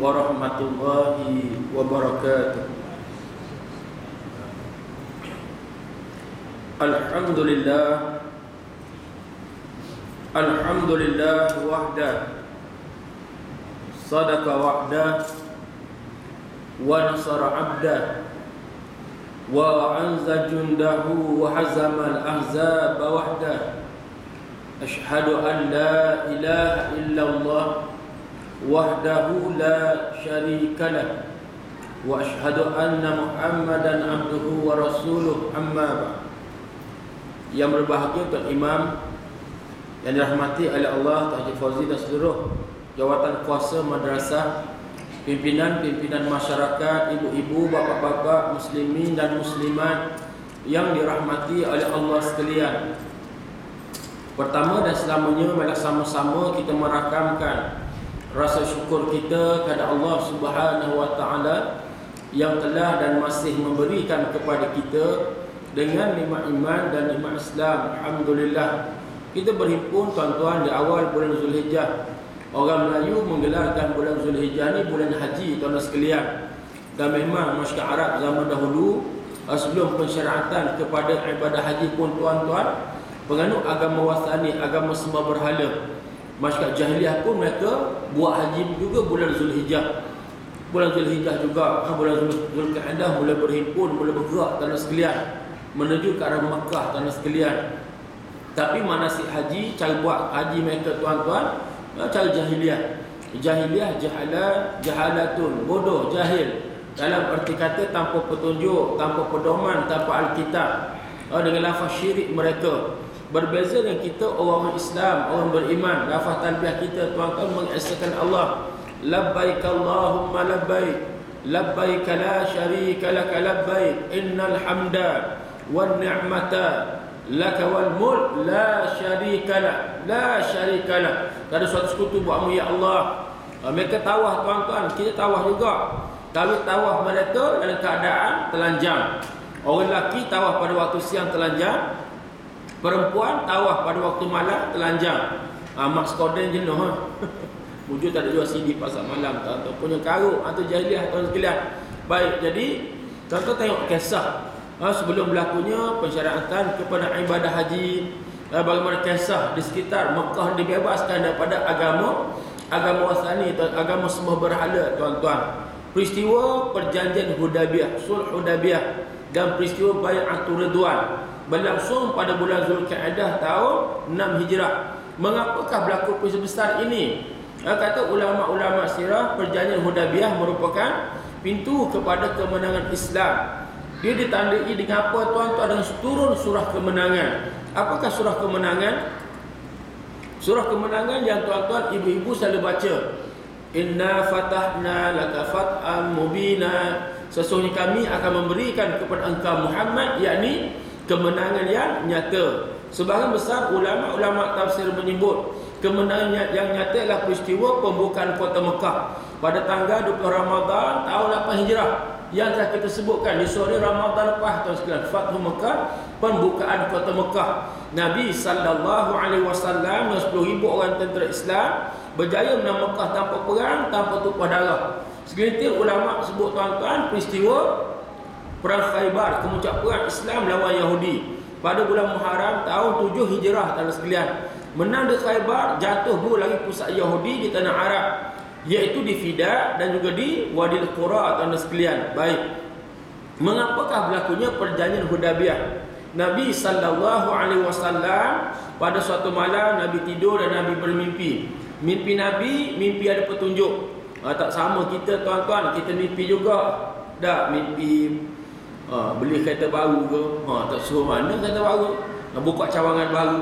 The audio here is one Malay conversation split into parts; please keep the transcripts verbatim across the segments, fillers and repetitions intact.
warahmatullahi wabarakatuh. Alhamdulillah Alhamdulillah wahda sadaqa wa'da wa nasara 'abda wa anza jundahu wa hazama al-ahzaba wahda. Ashhadu an la ilaha illallah wahdahu la syarika lah wa ashhadu anna Muhammadan abduhu wa rasuluh, amma ba'd. Yang berbahagia Tuan Imam yang dirahmati oleh Allah, Tuan Haji Fauzi dan seluruh jawatan kuasa madrasah, pimpinan-pimpinan masyarakat, ibu-ibu, bapa-bapa, muslimin dan muslimat yang dirahmati oleh Allah sekalian. Pertama dan selamanya, marilah sama-sama kita merakamkan rasa syukur kita kepada Allah Subhanahu wa taala yang telah dan masih memberikan kepada kita dengan nikmat iman dan nikmat Islam. Alhamdulillah. Kita berhimpun tuan-tuan di awal bulan Zulhijjah. Orang Melayu menggelarkan bulan Zulhijjah ni bulan haji, tuan-tuan sekalian. Dan memang masyarakat Arab zaman dahulu, sebelum pensyariatan kepada ibadah haji pun tuan-tuan, penganut agama wasani, agama sembah berhala, masyarakat jahiliah pun mereka buat haji juga bulan Zulhijjah. Bulan Zulhijjah juga, bulan Zulqa'dah mula berhimpun, mula bergerak tuan-tuan sekalian menuju ke arah Makkah, tuan-tuan sekalian. Tapi manasik haji, cara buat haji mereka tuan-tuan, cara jahiliah. Jahiliah, jahala, jahalatun, bodoh, jahil. Dalam arti kata tanpa petunjuk, tanpa pedoman, tanpa Alkitab, dengan lafaz syirik mereka. Berbeza dengan kita orang Islam, orang beriman. Lafaz talbiyah kita tuan-tuan mengesahkan Allah. Labbaik Allahumma labbaik, labbaik la syarika laka labbaik, innal hamda wan ni'mata laka wal mulk la syarika lak, la syarika lak. Tak ada suatu sekutu buatmu ya Allah. Mereka tawaf tuan-tuan, kita tawaf juga. Tapi tawaf mereka dalam keadaan telanjang. Orang lelaki tawaf pada waktu siang telanjang, perempuan tawaf pada waktu malam telanjang. Ah, Max Koden jenuh ha. Wujud tak ada jual C D pasal malam, tuan-tuan punya karuk atau jahiliah tuan sekalian. Baik, jadi tuan-tuan tengok kisah ha, sebelum berlakunya pensyariatan kepada ibadah haji, ha, bagaimana kisah di sekitar Mekah dibebaskan daripada agama agama wasani, agama sembah berhala tuan-tuan. Peristiwa perjanjian Hudaybiyah, Sulh Hudaybiyah dan peristiwa Bai'atul Ridwan berlangsung pada bulan Zulqa'dah tahun enam Hijrah. Mengapakah berlaku peristiwa besar ini? Ha, kata ulama-ulama sirah, perjanjian Hudaybiyah merupakan pintu kepada kemenangan Islam. Dia ditandai dengan apa tuan-tuan? Dengan turun surah kemenangan. Apakah surah kemenangan? Surah kemenangan yang tuan-tuan ibu-ibu selalu baca. Inna fatahna laka fat'an mubina. Sesungguhnya kami akan memberikan kepada engkau Muhammad, yakni kemenangan yang nyata. Sebahagian besar ulama-ulama tafsir menyebut kemenangan yang nyata adalah peristiwa pembukaan kota Mekah pada tanggal dua puluh Ramadan tahun lapan Hijrah yang telah kita sebutkan di sore Ramadan lepas tahun sekalian. Fathu Mekah, pembukaan kota Mekah. Nabi sallallahu alaihi wasallam dan sepuluh ribu orang tentera Islam berjaya menang Mekah tanpa perang, tanpa tumpah darah. Segelintir ulama sebut tuan-tuan peristiwa perang Khaybar, kemuncak perang Islam lawan Yahudi pada bulan Muharram tahun tujuh Hijrah tuan sekalian. Menang di Khaybar, jatuh dua lagi pusat Yahudi di tanah Arab, iaitu di Fida dan juga di Wadil Qura tuan sekalian. Baik, mengapakah berlakunya perjanjian Hudaybiyah? Nabi sallallahu alaihi wasallam pada suatu malam Nabi tidur dan Nabi bermimpi. Mimpi Nabi, mimpi ada petunjuk. Ha, tak sama kita tuan-tuan, kita mimpi juga. Tak mimpi ha, beli kereta baru ke? Ha, tak suruh mana kereta baru? Ha, buka cawangan baru.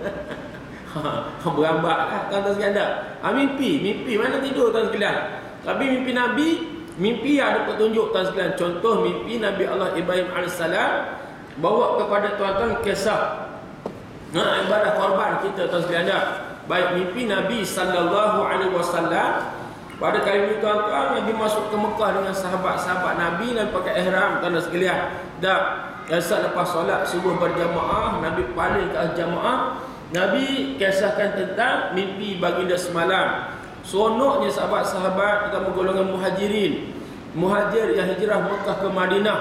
Ha, berambak lah tuan-tuan sekalian tak? Ha, mimpi, mimpi mana tidur tuan sekalian. Tapi mimpi Nabi, mimpi ada petunjuk tuan sekalian. Contoh mimpi Nabi Allah Ibrahim alaihissalam bawa kepada tuan-tuan kisah ha, ibadah korban kita tuan sekalian tak? Baik, mimpi Nabi sallallahu alaihi wasallam pada kali ini tuan-tuan, Nabi masuk ke Mekah dengan sahabat-sahabat Nabi dan pakai ihram tuan sekalian. Tak, dan saat lepas solat subuh berjamaah, Nabi paling ke jamaah. Nabi kisahkan tentang mimpi baginda semalam. seronoknya sahabat-sahabat terutama golongan muhajirin, muhajir yang hijrah Mekah ke Madinah.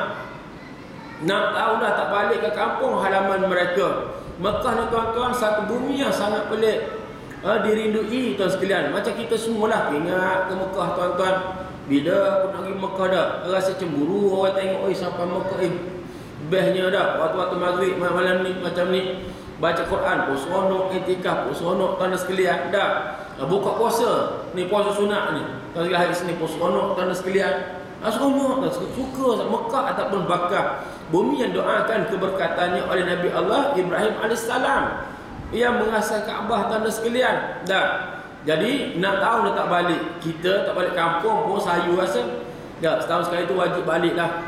Enam tahun dah tak balik ke kampung halaman mereka. Mekah ni tuan-tuan satu bumi yang sangat pelik, ha, dirindui tuan sekalian. Macam kita semualah ingat ke Mekah tuan-tuan. Bila aku nak pergi Mekah dah, rasa cemburu orang tengok, oi sampai Mekah, eh bestnya dah waktu-waktu maghrib malam ni macam ni, baca Quran pun seronok, iktikaf pun seronok tuan sekalian. Dah buka puasa ni, puasa sunat ni tuan sekalian, hari Isnin pun seronok tuan sekalian. Ah, seronok tuan, suka Mekah ataupun Bakah, bumi yang doakan keberkatannya oleh Nabi Allah Ibrahim alaihissalam yang mengasah Kaabah tuan sekalian. Dah jadi enam tahun dah tak balik, kita tak balik kampung pun sayu rasa. Dah setahun sekali tu wajib balik lah.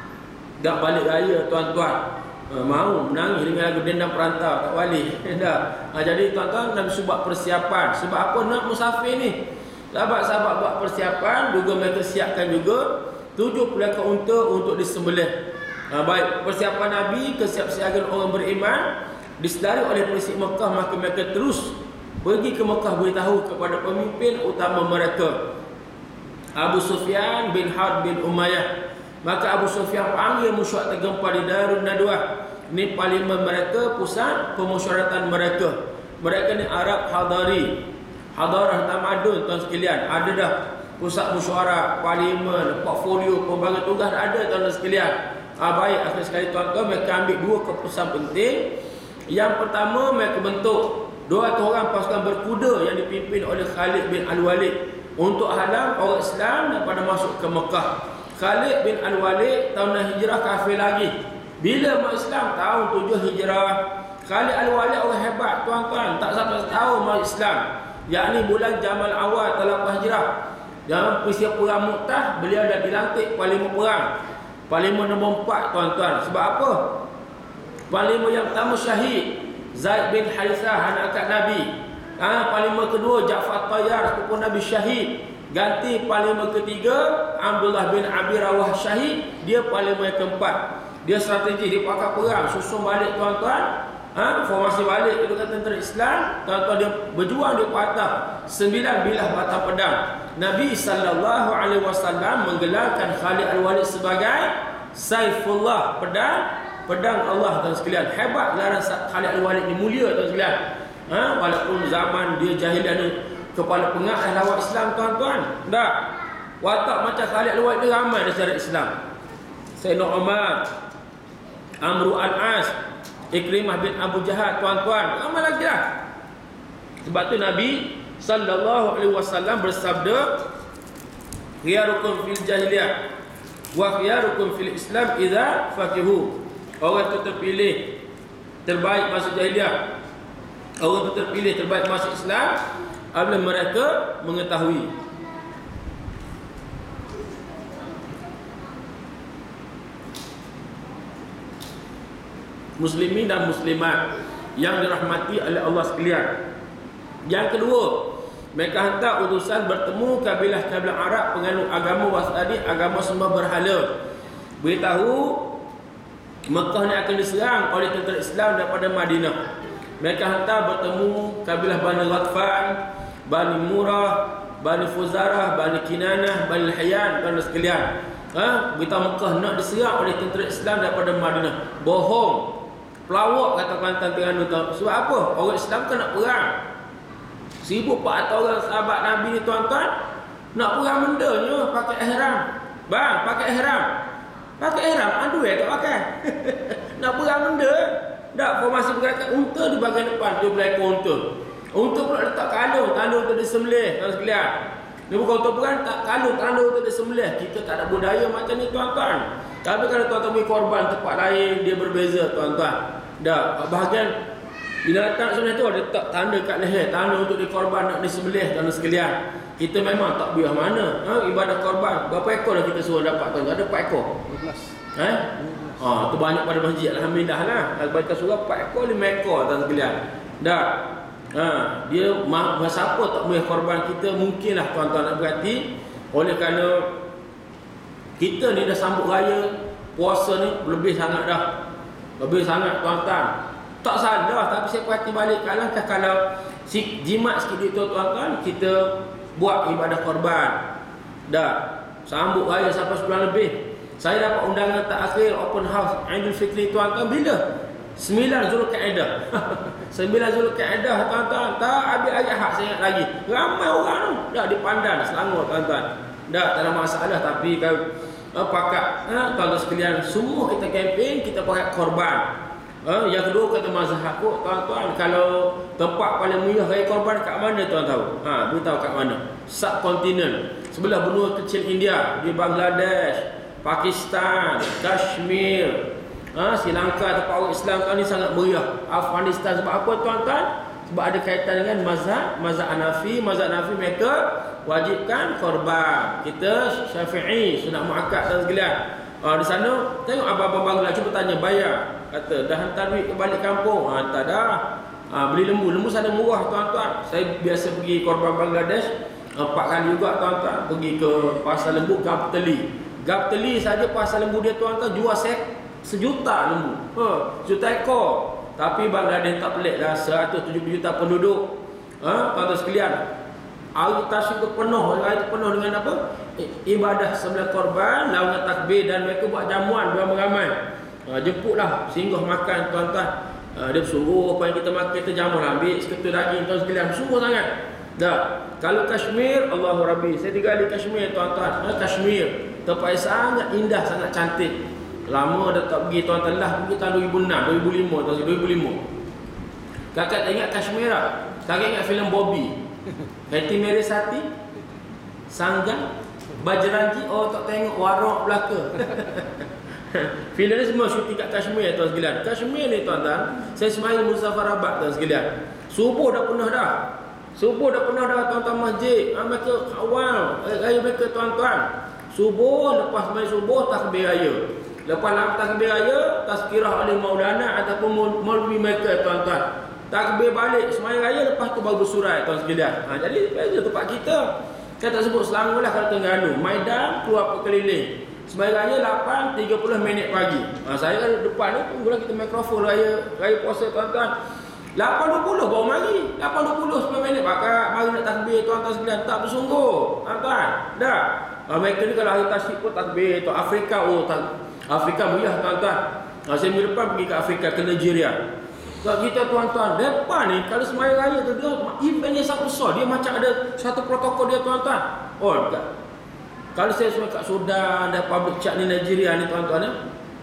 Dah balik raya tuan-tuan, uh, mau menangis dengan lagu Dendam Perantau tak balik. Dah. Uh, jadi tuan-tuan Nabi buat persiapan. Sebab apa nak musafir ni? Sahabat-sahabat buat persiapan, juga mereka siapkan juga tujuh puluh ekor unta untuk disembelih. Uh, baik, persiapan Nabi, kesiapsiagaan orang beriman disedari oleh polisi Mekah, maka mereka terus pergi ke Mekah beritahu kepada pemimpin utama mereka, Abu Sufyan bin Harb bin Umayyah. Maka Abu Sufyan panggil musyawat tergempar di Darun Nadwah. Ini parlimen mereka, pusat pemusyawaratan mereka. Mereka ni Arab Hadari, Hadarah Tamadun tuan sekalian. Ada dah pusat musyawarah, parlimen, portfolio, pembagian tugas ada tuan sekalian. Ah, baik, akhir sekali tuan-tuan mereka ambil dua keputusan penting. Yang pertama, mereka bentuk dua ratus orang pasukan berkuda yang dipimpin oleh Khalid bin Al-Walid untuk halang orang Islam daripada masuk ke Mekah. Khalid bin Al-Walid tahun hijrah kafir lagi. Bila masuk Islam tahun tujuh hijrah. Khalid Al-Walid orang hebat tuan-tuan, tak sampai setahun masuk Islam, yakni bulan Jamal Awal tahun hijrah. Dalam peristiwa perang Mu'tah, beliau dah dilantik parlimen perang, parlimen nombor empat tuan-tuan. Sebab apa? Parlimen yang pertama syahid Zaid bin Harithah, anak angkat Nabi. Ha, parlimen kedua Ja'far Tayyar, sepupu Nabi syahid. Ganti parlimen ketiga Abdullah bin Abi Rawah syahid. Dia parlimen yang keempat. Dia strategi, dia pakai perang, susun balik tuan-tuan. Ha, formasi balik kedudukan tentera Islam. Tuan-tuan dia berjuang, dia patah sembilan bilah batang pedang. Nabi sallallahu alaihi wasallam menggelarkan Khalid Al-Walid sebagai Saifullah, pedang pedang Allah tuan sekalian. Hebat gelaran Khalid Al-Walid ni, mulia tuan sekalian. Ha, walaupun zaman dia jahiliah ni kepala pengarah lawan Islam tuan-tuan. Tak. Watak macam Khalid Al-Walid ni ramai di sejarah Islam. Sayyidina Umar, Amru Al-As, Ikrimah bin Abu Jahal tuan-tuan. Ramai lagi lah. Sebab tu Nabi sallallahu alaihi wasallam bersabda, khiyarukum fil jahiliyah wa khiyarukum fil Islam idza faqihu. Orang itu terpilih terbaik masa jahiliah, orang itu terpilih terbaik masa Islam apabila mereka mengetahui. Muslimin dan muslimat yang dirahmati oleh Allah sekalian. Yang kedua, mereka hantar utusan bertemu kabilah-kabilah Arab penganut agama wasadi, agama sembah berhala. Beritahu Mekah ni akan diserang oleh tentera Islam daripada Madinah. Mereka hantar bertemu kabilah Bani Ghatfan, Bani Murrah, Bani Fuzarah, Bani Kinanah, Bani Hayyan, Bani sekalian. Ha? Beritahu Mekah nak diserang oleh tentera Islam daripada Madinah. Bohong, pelawak kata Kelantan Terengganu tu. Sebab apa? Orang Islam kan nak perang. seribu empat ratus orang sahabat Nabi ni tuan-tuan nak perang bendanya pakai ihram. Bang, pakai ihram. Pakai ihram, aduh ya tak pakai. Nak perang benda. Tak, formasi pergerakan unta di bahagian depan, dia boleh ekor unta. Unta pula letak kalung, kalung tu disembelih tuan sekalian. Dia bukan unta perang, tak kalung, kalung tu disembelih. Kita tak ada budaya macam ni tuan-tuan. Tapi kalau tuan-tuan beri korban tempat lain, dia berbeza tuan-tuan. Dah, bahagian binatang sebenarnya tu ada letak tanda kat leher, tanda untuk dikorban nak disembelih tuan sekalian. Kita memang tak biar mana. Ha, ibadah korban. Berapa ekor dah kita suruh dapat tuan? Ada empat ekor. dua belas. Eh? Ha, tu banyak pada masjid, alhamdulillah lah. Baca surah empat ekor, lima ekor tuan sekalian. Dah. Ha, dia masa apa tak boleh korban kita, mungkinlah tuan-tuan nak berhati. Oleh kerana kita ni dah sambut raya puasa ni lebih sangat dah. Lebih sangat tuan-tuan. Tak salah, tapi saya perhati balik, kalau kalau si jimat sikit duit tu tuan-tuan, kita buat ibadah korban. Dah sambut raya sampai sebulan lebih. Saya dapat undangan terakhir open house Aidil Fitri tuan-tuan bila? sembilan Zulkaidah. sembilan Zulkaidah tuan-tuan. Tak habis hari Ahad saya ingat lagi. Ramai orang tu. Dah di Pandan, Selangor tuan-tuan. Dah tak ada masalah, tapi kalau uh, pakat uh, tuan-tuan sekalian, semua kita kempen, kita pakai korban. Uh, yang kedua kata mazhab kok tuan-tuan, kalau tempat paling murah raya korban kat mana tuan tahu? Ha, beritahu kat mana? Subkontinen. Sebelah benua kecil India, di Bangladesh, Pakistan, Kashmir, ha, Sri Lanka, tempat orang Islam kali sangat meriah. Afghanistan, sebab apa tuan-tuan? Sebab ada kaitan dengan mazhab, mazhab Hanafi. Mazhab Hanafi mereka wajibkan korban. Kita Syafi'i, sunat muakkad dan sekalian. Ha, di sana tengok abang-abang Bangla, cuba tanya bayar. Kata dah hantar duit ke balik kampung. Ha, tak dah. Ha, beli lembu, lembu sana murah tuan-tuan. Saya biasa pergi korban Bangladesh empat kali juga tuan-tuan, pergi ke pasar lembu Gapteli. Gapteli saja pasar lembu dia tuan-tuan jual set sejuta lembu. Ha, sejuta ekor. Tapi Bangladesh tak pelik dah, seratus tujuh puluh juta penduduk. Ha, tuan-tuan sekalian, hari tasyrik itu penuh, hari itu penuh dengan apa? Ibadah sembelih korban, lawan takbir, dan mereka buat jamuan beramai-ramai. Ha, jemputlah singgah makan tuan-tuan. Ha, dia suruh apa yang kita makan, kita jamuan, ambil seketul daging tuan sekalian, sungguh sangat. Dah. Kalau Kashmir, Allahu Rabbi, saya tinggal di Kashmir tuan-tuan. Ha, Kashmir tempat yang sangat indah, sangat cantik. Lama dah tak pergi tuan-tuan, lah pergi tahun dua ribu enam, dua ribu lima, tahun dua ribu lima. Kakak tak ingat Kashmir tak? Kakak ingat filem Bobby. Hati Meresati, Sanggan, Bajrangi. Oh tak tengok Warok belaka. Filem ni semua syuting kat Kashmir tuan sekalian. Kashmir ni tuan-tuan, saya semalam Muzaffarabad tuan sekalian. Subuh dah penuh dah. Subuh dah penuh dah tuan-tuan masjid. Ha, mereka awal raya mereka tuan-tuan. Subuh, lepas sembahyang subuh takbir raya. Lepas nak takbir raya, tazkirah oleh Maulana ataupun maulwi mereka tuan-tuan. Takbir balik sembahyang raya, lepas tu baru bersurat tuan sekalian. Ha, jadi beza tempat kita. Saya tak sebut Selangor lah kalau Terengganu. Maidan keluar berkeliling. Sembahyang raya lapan tiga puluh minit pagi. Ha, saya kan depan ni tunggulah kita mikrofon raya raya puasa tuan-tuan. lapan dua puluh baru mari. lapan dua puluh sepuluh minit bakal mari nak takbir tuan-tuan sekalian. Tak bersungguh tuan-tuan. Dah. Ha, mereka ni kalau hari tasyrik pun takbir tu. Afrika, oh tak, Afrika meriah tuan-tuan. Ha, saya minggu depan pergi ke Afrika, ke Nigeria. Sebab kita tuan-tuan, depan ni kalau sembahyang raya tu dia event yang sangat besar. Dia macam ada satu protokol dia tuan-tuan. Oh dekat. Kalau saya semua kat Sudan dan public chat ni Nigeria ni tuan-tuan ya.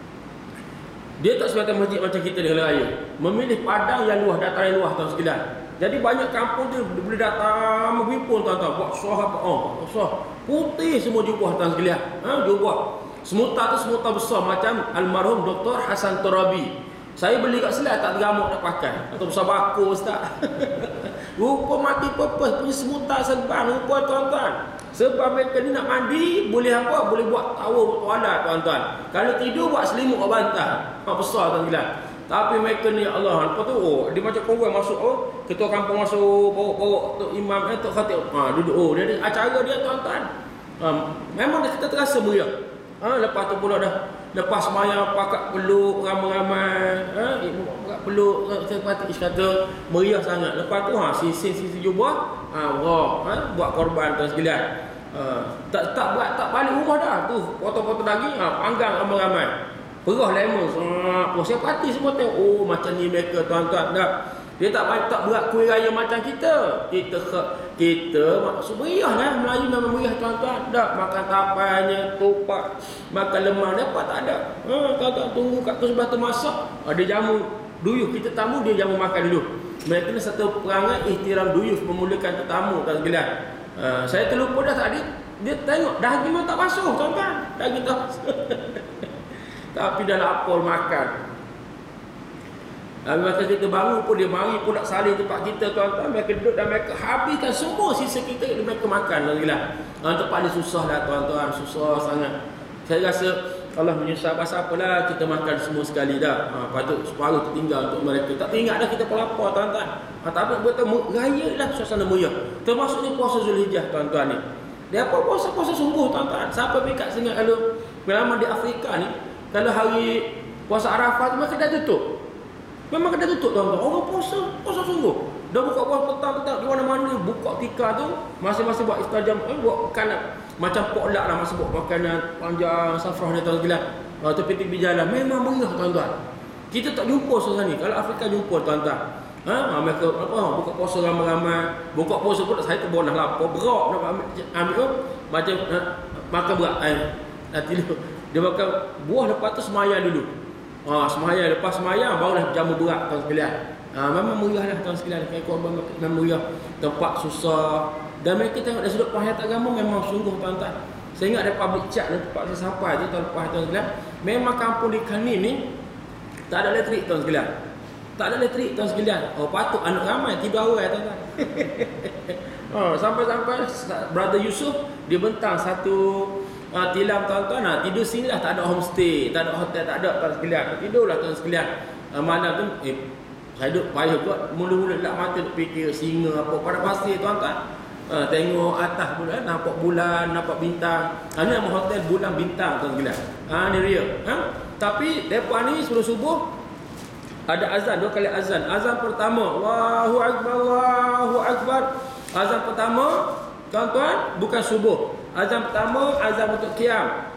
Dia tak semata masjid macam kita di hari raya. Memilih padang yang luas, dataran yang luas tuan sekalian. Jadi banyak kampung dia boleh datang berhimpun tuan-tuan. Buat suah apa? Oh, suah. Putih semua jubah tuan sekalian. Ha, jubah. Semuta tu semuta besar macam almarhum Doktor Hasan Turabi. Saya beli kat Selai tak tergamuk nak pakai. Atau besar baku ustaz. Rupa mati purpose punya semuta serban rupa tuan-tuan. Sebab mereka ni nak mandi, boleh apa? Boleh buat tawa bertuala tuan-tuan. Kalau tidur buat selimut atau bantal. Mak besar tuan-tuan. Tapi mereka ni Allah, lepas tu oh, dia macam korang masuk oh, ketua kampung masuk, bawa-bawa tok imam eh tok khatib. Ha, duduk oh, dia acara dia tuan-tuan. Ha, memang kita terasa meriah. Ha, lepas tu pula dah lepas sembahyang pakat peluk ramai-ramai, ha, ibu pakat peluk, saya pati kata meriah sangat. Lepas tu ha sisi-sisi jubah, ha, wah, ha, buat korban tuan sekalian. Ha, tak tak buat tak balik rumah dah tu, potong-potong daging, ha, panggang ramai-ramai. Perah lemon, ha, saya pati semua tengok, oh macam ni mereka tuan-tuan dah. Dia tak tak berat kuih raya macam kita. Kita kita maksud meriah lah. Melayu memang meriah tuan-tuan. Tak makan tapainya, tupak, makan lemang dia apa tak ada. Ha, tuan-tuan tunggu kat tu sebelah tu masak. Ada jamu duyuf, kita tamu dia jamu makan dulu. Mereka ni satu perangai ihtiram duyuf, memulakan tetamu tuan sekalian. Ha, saya terlupa dah tadi. Dia tengok daging memang tak basuh tuan-tuan. Daging tak basuh. Tapi dah lapor makan. Habis masa kita bangun pun dia mari pun nak salin tempat kita tuan-tuan. Mereka duduk dan mereka habiskan semua sisa kita, mereka makan tuan-tuan. Ha, tempat ni susah lah tuan-tuan, susah sangat. Saya rasa Allah menyusah pasal apalah kita makan semua sekali dah. Ha, patut separuh tertinggal untuk mereka. Tak teringat dah kita pelapar tuan-tuan. Ha, tapi betul raya lah suasana meriah. Termasuknya puasa Zulhijjah tuan-tuan ni. Dia apa puasa-puasa sungguh tuan-tuan. Siapa pekat sangat kalau pengalaman di Afrika ni, kalau hari puasa Arafah tu mereka dah tutup. Memang kena tutup tuan-tuan. Orang puasa, puasa sungguh. Dah buka puasa petang-petang di mana-mana, buka tikar tu, masing-masing buat istajam, eh, buat makanan macam potluck lah, masa buat makanan panjang safrah ni tuan sekalian. Ha, tu tepi jalan memang meriah tuan-tuan. Kita tak jumpa suasana ni. Kalau Afrika jumpa tuan-tuan. Ha, mereka apa buka puasa ramai-ramai. Buka puasa pun saya tu bonah lapar berak nak ambil, ambil tu macam ha, makan berat air. Nanti dia, dia makan buah, lepas tu semaya dulu. Ha, semaya, lepas semaya barulah jamu berat tuan sekalian. Ha, memang meriah lah tuan sekalian. Kau memang meriah. Tempat susah. Dan mereka tengok dari sudut penghayat agama memang sungguh tuan-tuan. Saya ingat ada public chat dan tempat saya sampai tu tahun lepas tuan sekalian. Memang kampung di Kanin ni tak ada elektrik tuan sekalian. Tak ada elektrik tuan sekalian. Oh, patut anak ramai tidur awal tuan-tuan. Oh, sampai-sampai brother Yusuf dia bentang satu uh, tilam tuan-tuan. Nah, tidur sini lah, tak ada homestay, tak ada hotel, tak ada tuan sekalian. Tidurlah tuan sekalian. Uh, malam tu eh saya duduk payah buat mula-mula tak mata duk fikir singa apa pada pasir tuan-tuan. Uh, tengok atas bulan, nampak bulan, nampak bintang. Ha, ni nama hotel bulan bintang tuan sekalian. Ha, ni real. Ha? Tapi depa ni sebelum subuh ada azan, dua kali azan. Azan pertama, Allahu Akbar, Allahu Akbar. Azan pertama, tuan-tuan, bukan subuh. Azan pertama, azan untuk qiyam.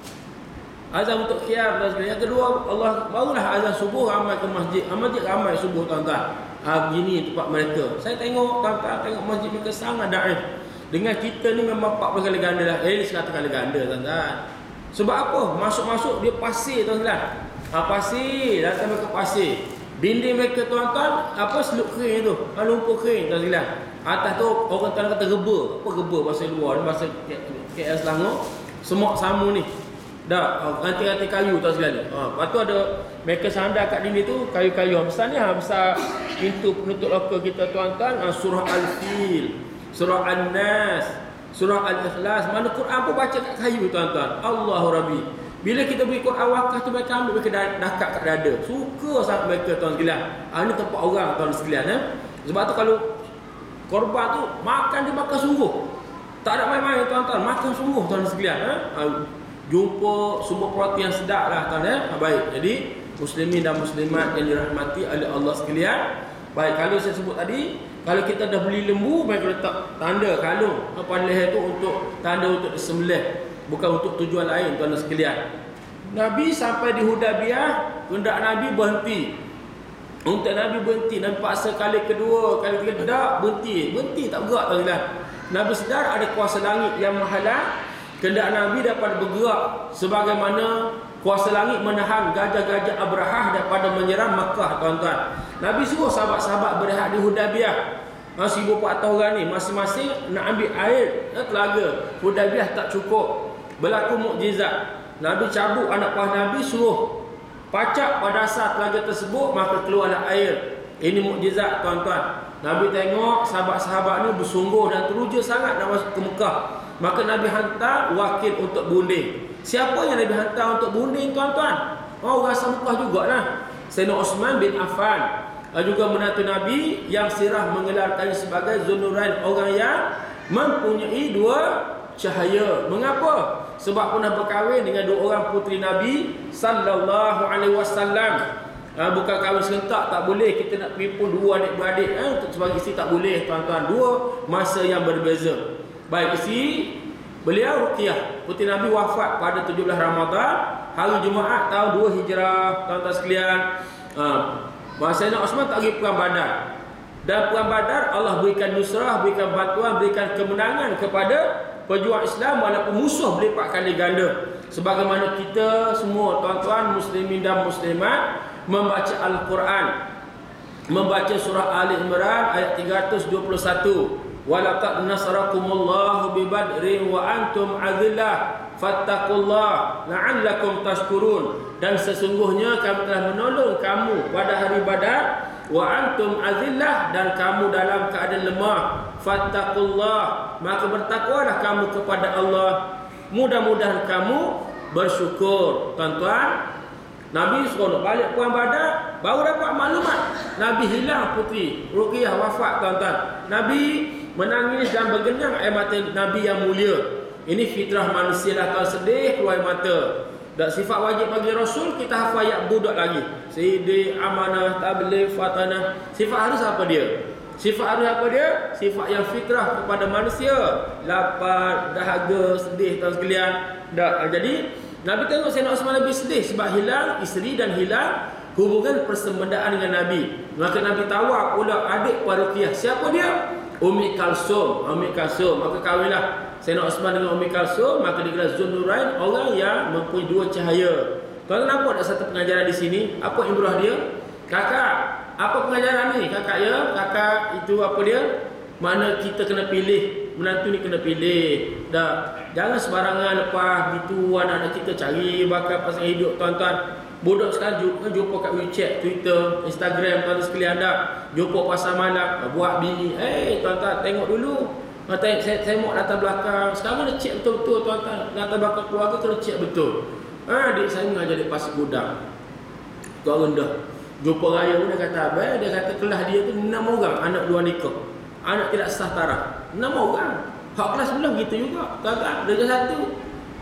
Azan untuk qiyam. Yang kedua, Allah barulah azan subuh, ramai ke masjid. Masjid ramai subuh, tuan-tuan. Ha, begini tempat mereka. Saya tengok, tuan-tuan, tengok masjid mereka sangat daif. Dengan kita ni memang empat puluh kali ganda lah. Eh, seratus kali ganda, tuan-tuan. Sebab apa? Masuk-masuk dia pasir, tuan-tuan. Ha, pasir, datang mereka pasir. Dinding mereka tuan-tuan, apa seluk kering tu, ha, lumpur kering tuan-tuan. Atas tu orang tuan kata reba. Apa reba bahasa luar ni, bahasa K L Selangor. Semok samu ni. Dah, ranting-ranting kayu tuan-tuan. Ha, lepas tu ada mereka sandar kat dinding tu kayu-kayu besar ni, ha, besar pintu penutup lokal kita tuan-tuan. Ha, surah Al-Fil, surah An-Nas, surah Al-Ikhlas. Mana Quran pun baca kat kayu tuan-tuan. Allahu Rabbi. Bila kita beri Quran wakaf tu mereka ambil, mereka dakat kat dada. Suka sangat mereka tuan sekalian. Ha, ini tempat orang tuan sekalian. Eh? Sebab tu kalau korban tu makan, dia makan sungguh. Tak ada main-main tuan-tuan. Makan sungguh tuan sekalian. Eh? Ha, jumpa sumber protein yang sedap lah tuan. Eh? Ha, baik. Jadi muslimin dan muslimat yang dirahmati oleh Allah sekalian. Baik, kalau saya sebut tadi, kalau kita dah beli lembu, mereka letak tanda kalung pada leher tu untuk tanda untuk disembelih. Bukan untuk tujuan lain tuan-tuan sekalian. Nabi sampai di Hudaybiyah, hendak Nabi berhenti. Untuk Nabi berhenti, Nabi paksa kali kedua, kali ketiga, tak berhenti. Berhenti tak bergerak tuan-tuan. Nabi sedar ada kuasa langit yang mahalah. Kehendak Nabi dapat bergerak sebagaimana kuasa langit menahan gajah-gajah Abrahah daripada menyerang Makkah tuan-tuan. Nabi suruh sahabat-sahabat berehat di Hudaybiyah. seribu empat ratus orang ni masing-masing nak ambil air telaga. Hudaybiyah tak cukup. Berlaku mukjizat. Nabi cabut anak panah Nabi, suruh pacak pada dasar telaga tersebut, maka keluarlah air. Ini mukjizat tuan-tuan. Nabi tengok sahabat-sahabat ni bersungguh dan teruja sangat nak masuk ke Mekah. Maka Nabi hantar wakil untuk berunding. Siapa yang Nabi hantar untuk berunding tuan-tuan? Oh, orang asal Mekah jugalah. Sayyidina Osman bin Affan. Juga menantu Nabi yang sirah menggelarkannya sebagai Zunnurain, orang yang mempunyai dua cahaya. Mengapa? Sebab pernah berkahwin dengan dua orang puteri Nabi sallallahu alaihi wasallam. Ha, bukan kahwin serentak, tak boleh. Kita nak pimpun dua adik-beradik ha, untuk sebagai isteri tak boleh tuan-tuan. Dua masa yang berbeza. Baik, isteri beliau Ruqyah, puteri Nabi wafat pada tujuh belas Ramadan, hari Jumaat tahun dua Hijrah tuan-tuan sekalian. Ha, Sayyidina Osman tak pergi perang Badar. Dan perang Badar Allah berikan nusrah, berikan bantuan, berikan kemenangan kepada pejuang Islam walaupun musuh berlipat kali ganda. Sebagaimana kita semua tuan-tuan muslimin dan muslimat membaca Al-Quran, membaca surah Ali Imran ayat tiga ratus dua puluh satu. Walaqad nasarakumullahu bi badrin wa antum adillah fattaqullah la'allakum tashkurun. Dan sesungguhnya kami telah menolong kamu pada hari Badar, wa antum azillah, dan kamu dalam keadaan lemah. Fattaqullah, maka bertakwalah kamu kepada Allah. Mudah-mudahan kamu bersyukur. Tuan-tuan, Nabi suruh balik perang Badar, baru dapat maklumat Nabi hilang puteri Ruqyah, wafat tuan-tuan. Nabi menangis dan bergenang air mata Nabi yang mulia. Ini fitrah manusia lah tuan, sedih keluar air mata. Dan sifat wajib bagi Rasul kita hafal ayat budak lagi. Siddiq, amanah, tabligh, fatanah. Sifat harus apa dia? Sifat arus apa dia? Sifat yang fitrah kepada manusia. Lapar, dahaga, sedih tuan sekalian. Dah. Jadi Nabi tengok Sayyidina Osman lebih sedih sebab hilang isteri dan hilang hubungan persembendaan dengan Nabi. Maka Nabi tawar pula adik Ruqayyah. Siapa dia? Ummi Kalsum. Ummi Kalsum. Maka kahwinlah Sayyidina Osman dengan Ummi Kalsum. Maka digelar Zunnurain, orang yang mempunyai dua cahaya. Tuan nampak tak satu pengajaran di sini? Apa ibrah dia? Kakak, apa pengajaran ni? Kakak ya, kakak itu apa dia? Mana kita kena pilih, menantu ni kena pilih. Dah, jangan sembarangan lepas gitu anak-anak kita cari bakal pasangan hidup tuan-tuan. Bodoh sekarang jumpa, jumpa kat WeChat, Twitter, Instagram tuan-tuan sekalian dah. Jumpa pasar malam, buat bini. Eh, hey, tuan-tuan tengok dulu. Tengok, saya tengok latar belakang. Sekarang kena check betul-betul tuan-tuan. Latar belakang keluarga kena check betul. Ha, adik saya mengajar di Pasir Gudang. Tuan rendah. Jumpa raya pun dia kata abang, dia kata kelas dia tu enam orang anak dua nikah. Anak tidak sah taraf. enam orang. Hak kelas sebelah gitu juga. Tuan-tuan, darjah satu.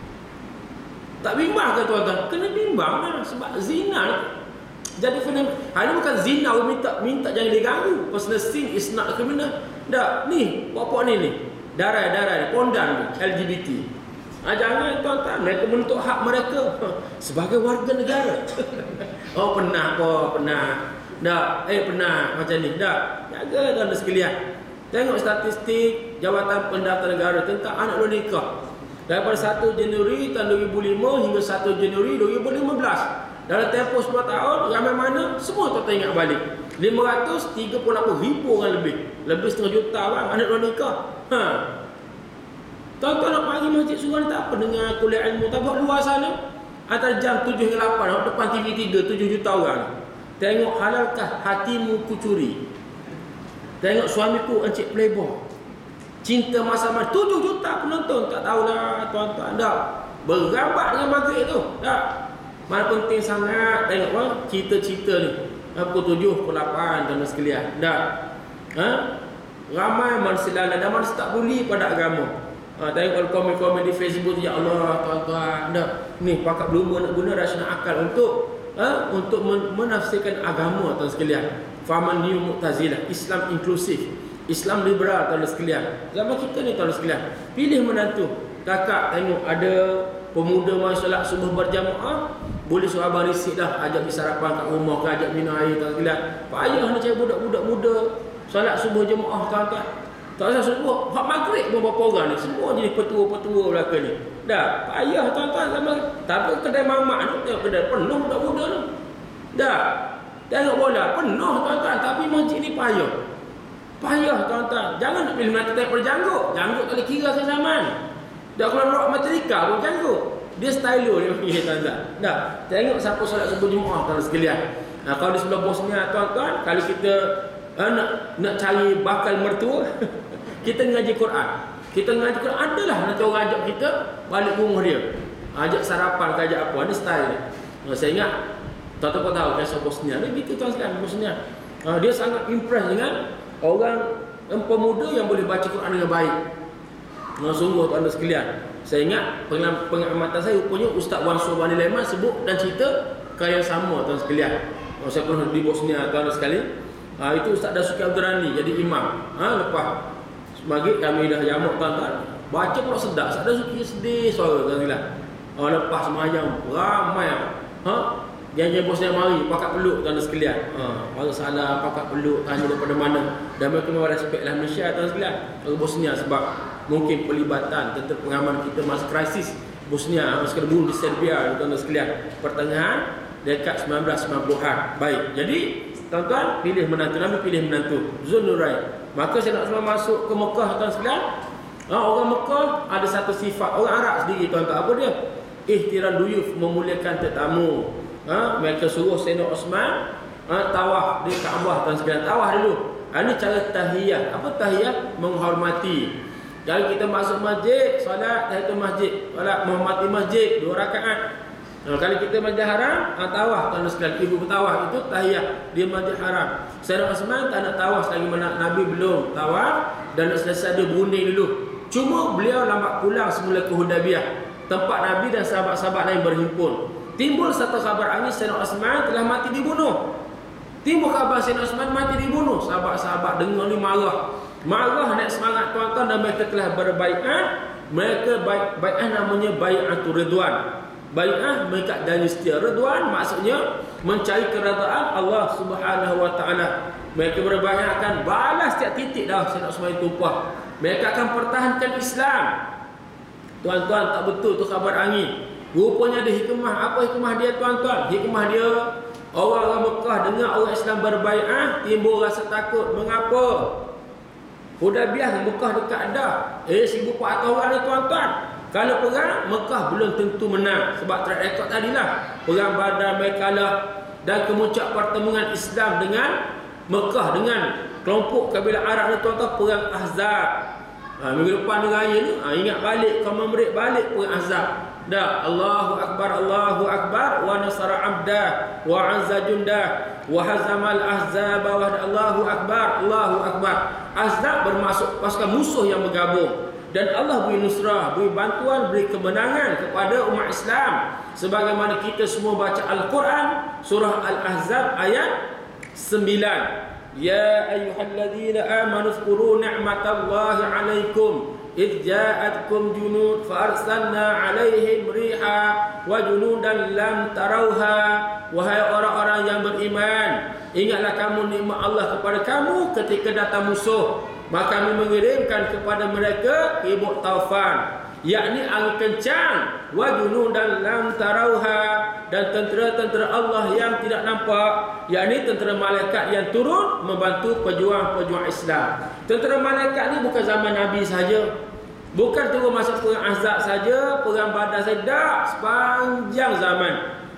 Tak bimbang ke tuan-tuan? Kena bimbang lah sebab zina. Jadi fenomena. Ha, ini bukan zina minta minta jangan diganggu. Personal sin is not criminal. Dah, ni, pokok ni ni. Darah-darah ni, pondan ni, L G B T. Ha, jangan tuan-tuan, mereka menuntut hak mereka sebagai warga negara. Oh pernah kok, pernah. Dah, eh pernah macam ni. Dah, jaga tuan-tuan sekalian. Tengok statistik Jabatan Pendaftaran Negara tentang anak luar nikah. Daripada satu Januari tahun dua ribu lima hingga satu Januari dua ribu lima belas. Dalam tempoh sepuluh tahun, ramai mana? Semua tuan-tuan ingat balik. lima ratus tiga puluh lapan ribu orang lebih. Lebih setengah juta orang anak luar nikah. Ha. Tuan-tuan nak pergi masjid suruh tak apa dengan kuliah ilmu. Tak buat luar sana. Antara jam tujuh hingga lapan. Depan T V tiga, tujuh juta orang. Tengok halalkah hatimu kucuri. Tengok suamiku encik playboy. Cinta masa-masa tujuh juta penonton. Tak tahulah tuan-tuan. Dah. Bergambar dengan maghrib tu. Dah. Mana penting sangat. Tengok lah. Cerita-cerita ni. Pukul tujuh, pukul lapan. Tuan-tuan sekalian. Dah. Ha? Ramai manusia lain. Dan manusia tak buli pada agama. Ha, tengok komen-komen di Facebook. Ya Allah tuan-tuan. Dah. Ni pakat belum nak guna rasional akal untuk ha? Untuk menafsirkan agama tuan sekalian. Fahaman New Mu'tazilah. Islam inklusif. Islam liberal tuan sekalian. Zaman kita ni tuan sekalian. Pilih menantu. Kakak tengok ada pemuda mai solat subuh berjamaah. Boleh suruh abang risik dah. Ajak pergi sarapan kat rumah ke. Ajak minum air tuan sekalian. Payah nak cari budak-budak muda. Solat subuh jemaah tuan-tuan. Tak usah subuh. Hak maghrib pun berapa orang ni. Semua jenis petua-petua belakang ni. Dah. Payah tuan-tuan. Zaman. Tapi kedai mamak ni. Tengok kedai penuh budak-budak ni. Dah. Tengok bola. Penuh tuan-tuan. Tapi masjid ni payah. Payah tuan-tuan. Jangan nak pilih menantu tengok pada janggut. Janggut tak boleh kira ke zaman. Dah kalau rock materika pun janggut. Dia stylo dia panggil tuan-tuan. Dah. Tengok siapa solat subuh jemaah tuan sekalian. Nah, kalau di sebelah bosnya tuan-tuan. Kalau kita uh, nak nak cari bakal mertua. Kita ngaji Quran. Kita ngaji Quran. Adalah nanti orang ajak kita balik rumah dia. Ajak sarapan ke ajak apa. Ada style dia. Nah, saya ingat. Tuan-tuan tahu kisah Bosnia. Dia begitu tuan sekalian Bosnia. Uh, dia sangat impress dengan orang pemuda yang boleh baca Quran dengan baik. Nah, sungguh tuan-tuan sekalian. Saya ingat pengamatan saya rupanya Ustaz Wan Sobani Leman sebut dan cerita kaya yang sama tuan sekalian. Oh, saya pernah di Bosnia tuan sekalian. Ha, itu Ustaz Dasuki Abdul Rani jadi imam. Ha, lepas maghrib kami dah jamak tuan-tuan. Baca pula sedap. Ustaz Dasuki sedih suara tuan sekalian. Ha, lepas semayang ramai. Ha, jangan bosnya mari pakat peluk tuan sekalian. Ha, baru salah pakat peluk tanya daripada mana. Dan mereka memang respect lah Malaysia tuan sekalian. Kalau Bosnia sebab mungkin pelibatan tentera pengaman kita masa krisis Bosnia masa kena bunuh di Serbia tuan sekalian. Pertengahan dekat sembilan belas sembilan puluhan. Baik. Jadi tuan-tuan pilih menantu. Nabi pilih menantu Zunnurain. Maka saya nak semua masuk ke Mekah tuan sekalian. Ha, orang Mekah ada satu sifat. Orang Arab sendiri tuan-tuan apa dia? Ihtiram duyuf, memuliakan tetamu. Ha, mereka suruh Sayyidina Osman ha, tawaf di Kaabah tuan sekalian. Tawaf dulu. Ha, ini cara tahiyat. Apa tahiyat? Menghormati. Jadi kita masuk masjid, solat tahiyatul masjid, solat menghormati masjid dua rakaat. Nah, kalau kita masjid haram, ha, tawaf tuan sekalian. Ibu bertawaf itu tahiyat dia masjid haram. Sayyidina Osman tak nak tawaf selagi mana Nabi belum tawaf dan nak selesai dia berunding dulu. Cuma beliau lambat pulang semula ke Hudaybiyah, tempat Nabi dan sahabat-sahabat lain berhimpun. Timbul satu kabar angin Sayyidina Osman telah mati dibunuh. Timbul khabar Sayyidina Osman mati dibunuh. Sahabat-sahabat dengar ni marah. Marah nak semangat tuan-tuan, dan mereka telah berbaiat. Mereka baik baiat namanya baiatul ridwan. Baiat mereka janji setia. Ridwan maksudnya mencari keredaan Allah Subhanahu wa taala. Mereka berbaiat akan balas setiap titik dah Sayyidina Osman tumpah. Mereka akan pertahankan Islam. Tuan-tuan, tak betul tu khabar angin. Rupanya ada hikmah. Apa hikmah dia tuan-tuan? Hikmah dia, orang-orang Mekah dengar orang Islam berbaiat, timbul rasa takut. Mengapa? Hudaybiyah Mekah dekat dah. Eh seribu empat ratus orang ni tuan-tuan. Kalau perang, Mekah belum tentu menang. Sebab track record tadilah. Perang Badar mereka kalah. Dan kemuncak pertemuan Islam dengan Mekah, dengan kelompok kabilah Arab ni tuan-tuan, perang Ahzab. Ha, minggu depan ni raya ni, ha, ingat balik, kau memberi balik perang Ahzab. Dah, Allahu Akbar, Allahu Akbar, wa nasara abdah, wa azza jundah, wa hazamal ahzab, wa Allahu Akbar, Allahu Akbar. Ahzab bermaksud pasukan musuh yang bergabung. Dan Allah beri nusrah, beri bantuan, beri kemenangan kepada umat Islam. Sebagaimana kita semua baca Al-Quran, surah Al-Ahzab ayat sembilan. Ya ayyuhalladzina amanu zkuru ni'matallahi 'alaikum idh ja'atkum junud fa arsalna 'alaihim riha wa junudan lam tarauha. Wahai orang-orang yang beriman, ingatlah kamu nikmat Allah kepada kamu ketika datang musuh, maka kami mengirimkan kepada mereka ribut taufan, yakni angin kencang, wa junudan lam tarauha, dan tentera-tentera Allah yang tidak nampak, yakni tentera malaikat yang turun membantu pejuang-pejuang Islam. Tentera malaikat ni bukan zaman Nabi saja, bukan turun masa perang Ahzab saja, perang Badar saja, tak, sepanjang zaman.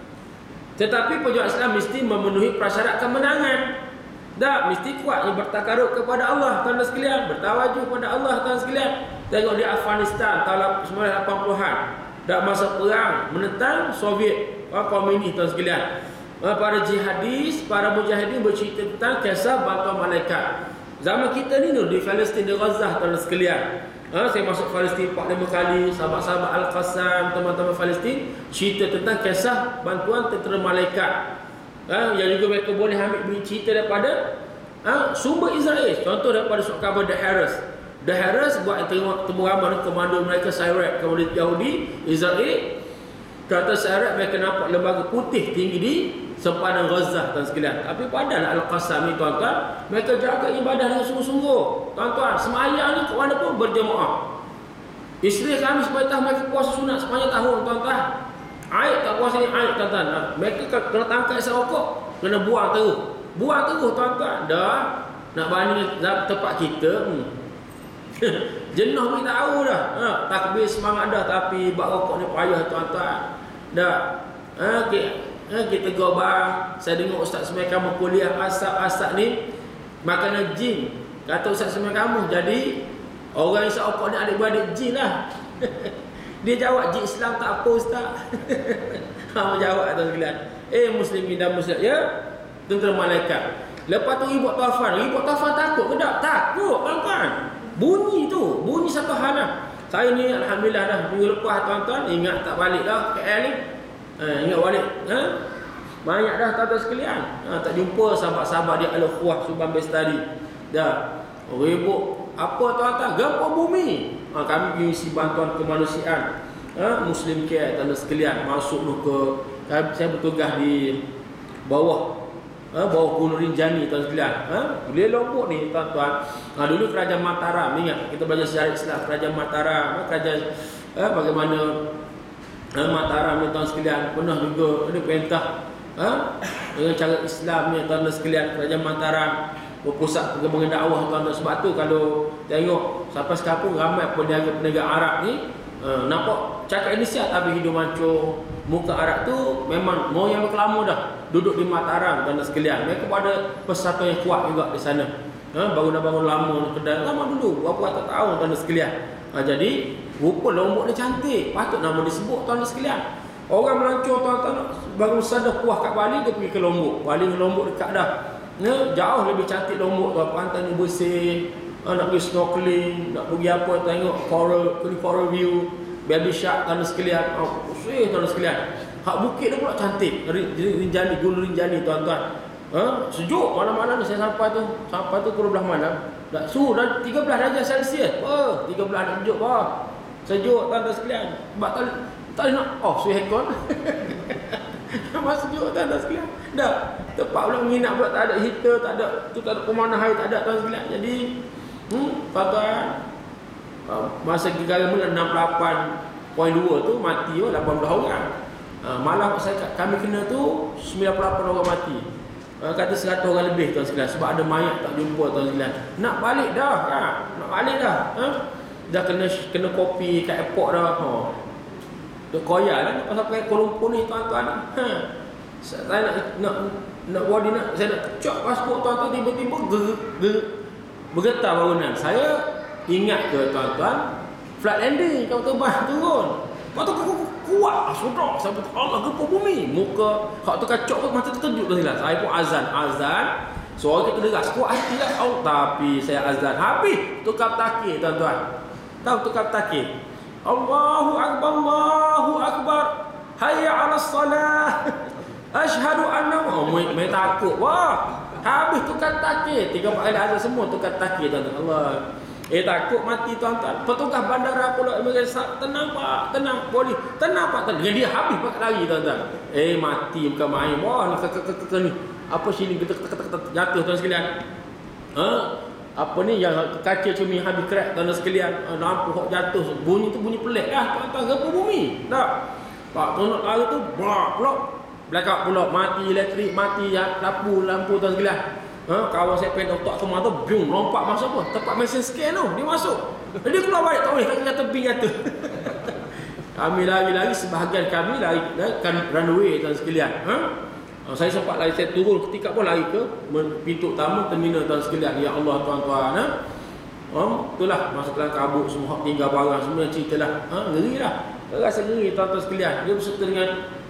Tetapi pejuang Islam mesti memenuhi prasyarat kemenangan. Tak, mesti kuat yang bertakarub kepada Allah, tuan-tuan sekalian, bertawajuh kepada Allah, tuan-tuan sekalian. Tengok di Afghanistan tahun seribu sembilan ratus lapan puluhan, dak masa perang menentang Soviet, komunis, tuan sekalian. Para jihadis, para mujahidin bercerita tentang kisah bantuan malaikat. Zaman kita ni di Palestin, di Gaza, tuan sekalian. Ha, saya masuk Palestin empat lima kali, sahabat-sahabat Al-Qassam, teman-teman Palestin cerita tentang kisah bantuan tentera malaikat. Ha, yang juga mereka boleh ambil cerita daripada ha, sumber Israel. Contoh daripada surat khabar The Harris. The Harris buat tengok temu ramai komando mereka Sirek, komando Yahudi Israel. Kata Sirek mereka nampak lembaga putih tinggi di sempadan Gaza, tuan sekalian. Tapi padahal Al-Qassam ni tuan-tuan, mereka jaga ibadah dengan sungguh-sungguh. Tuan-tuan, semayang ni ke mana pun berjemaah. Isteri kami supaya tahu mereka puasa sunat sepanjang tahun, tuan-tuan. Air tak puasa ni air, tuan-tuan. Mereka kena tangkap isi rokok, kena buang terus. Buang terus, tuan-tuan. Dah nak banding tempat kita, hmm. jenuh pun tahu dah. Ha, takbir semangat dah, tapi bak rokok ni payah, tuan-tuan. Dah. Ha, okay. Ha, kita gobar. Saya dengar ustaz semai kamu kuliah asap-asap ni makanan jin. Kata ustaz semai kamu, jadi orang isap rokok ni adik-beradik jin lah. Dia jawab, jin Islam tak apa ustaz. Ha, jawab tuan sekalian. Eh muslimin dan muslimat, ya, tentera malaikat. Lepas tu ribut taufan. Ribut taufan takut ke tak? Takut, tuan-tuan. Bunyi tu, bunyi satu hal lah. Saya ni alhamdulillah dah minggu lepas, tuan-tuan, ingat tak balik dah K L ni. Ha, ingat balik. Ha? Banyak dah tuan-tuan sekalian. Ha, tak jumpa sahabat-sahabat dia Al-Ukhuwah Subhan Bestari. Dah. Ribut apa tuan-tuan? Gempa bumi. Ha, kami pergi isi bantuan kemanusiaan. Ha, Muslim Care, tuan-tuan sekalian, masuk nu ke, saya bertugas di bawah ha, bawah Gunung Rinjani, tuan sekalian. Ha, boleh Lombok ni tuan-tuan. Ha, dulu Kerajaan Mataram, ingat kita belajar sejarah Islam, Kerajaan Mataram, ha, kerajaan ha, bagaimana ha, Mataram ni tuan sekalian pernah juga ada perintah ha, dengan cara Islam ni tuan-tuan sekalian. Kerajaan Mataram berpusat pengembangan dakwah, tuan-tuan. Sebab tu kalau tengok sampai sekarang ramai peniaga-peniaga Arab ni uh, nampak cakap Indonesia tapi hidung mancung. Muka Arab tu memang mau yang berkelama dah duduk di Mataram, tuan-tuan sekalian. Mereka ada persatuan yang kuat juga di sana. Ha, bangun-bangun lama kedai lama dulu berapa ratus tahun, tuan-tuan sekalian. Ha, jadi rupa Lombok ni cantik, patut nama disebut, tuan-tuan sekalian. Orang melancong, tuan-tuan, baru sadar puas kat Bali, dia pergi ke Lombok. Bali ke Lombok dekat dah. Ya, jauh lebih cantik Lombok tu. Pantai ni bersih. Ha, nak pergi snorkeling, nak pergi apa, tengok coral, coral view, baby shark, tuan-tuan sekalian. Oh, bersih, tuan-tuan sekalian. Hak bukit dia pula cantik. Rinjani, Gunung Rinjani, tuan-tuan. Ha, Ha? Sejuk malam-malam ni saya sampai tu. Sampai tu pukul dua belas malam. Dah suhu dah tiga belas darjah Celsius. Oh, tiga belas dah sejuk bah. Sejuk tuan-tuan sekalian. Sebab tak tak nak off suai aircon. Memang sejuk tuan-tuan sekalian. Dah. Tempat pula menginap pula tak ada heater, tak ada tu tak ada pemanah air, tak ada tuan sekalian. Jadi hmm, tuan-tuan masa gegara mula enam puluh lapan perpuluhan dua tu mati oh, lapan belas orang. Ha, malam saya kami kena tu sembilan puluh lapan orang mati. Ha, kata seratus orang lebih tuan sekalian sebab ada mayat tak jumpa tuan sekalian. Nak balik dah kan? Nak balik dah. Ha? Dah kena kena kopi kat airport dah. Ha. Duk koyak lah nak sampai Kuala Lumpur ni tuan-tuan. Ha. Saya nak nak nak body nak saya nak kecok pasport tuan-tuan tiba-tiba ger, ger, bergetar bangunan. Saya ingat ke tuan-tuan flight landing kau terbang turun. Waktu aku kuat sudah sampai Allah gempa bumi. Muka hak tu kacok tu mata terkejut tu hilang. Saya pun azan, azan. Suara kita deras kuat hati lah. Oh, tapi saya azan habis tukar takir tuan-tuan. Tahu tukar takir. Allahu akbar, Allahu akbar. Hayya 'alas salah. Asyhadu anna oh, mai takut. Wah, habis tukar takir. Tiga empat kali azan semua tukar takir tuan-tuan. Allah. Eh takut mati tuan-tuan. Petugas bandara pula merasa tenang pak, tenang boleh. Tenang pak, tenang. Dia habis pakai lari tuan-tuan. Eh mati bukan main. Wah ni ke ni. Apa sini kita jatuh tuan sekalian. Ha? Apa ni yang kaca cermin habis crack tuan sekalian. Lampu hok jatuh. Bunyi tu bunyi pelik lah tuan-tuan. Gempa bumi. Tak. Pak tolong lari tu brak pula. Blackout pula, mati elektrik, mati lampu lampu tuan sekalian. Ha, kawan saya pengen otak kemar tu, biung lompat masuk apa? Tempat mesin scan tu, dia masuk. Dia keluar balik, tak boleh, kat tepi kata. Kami lari-lari, sebahagian kami lari kan runway tuan sekalian. Ha? Saya sempat lari, saya turun ketika pun lari ke pintu utama terminal tuan sekalian. Ya Allah tuan-tuan. Ha? Oh, itulah masa kelam kabut semua tinggal barang semua ceritalah. Ha, ngeri lah. Rasa ngeri tuan-tuan sekalian. Dia berserta dengan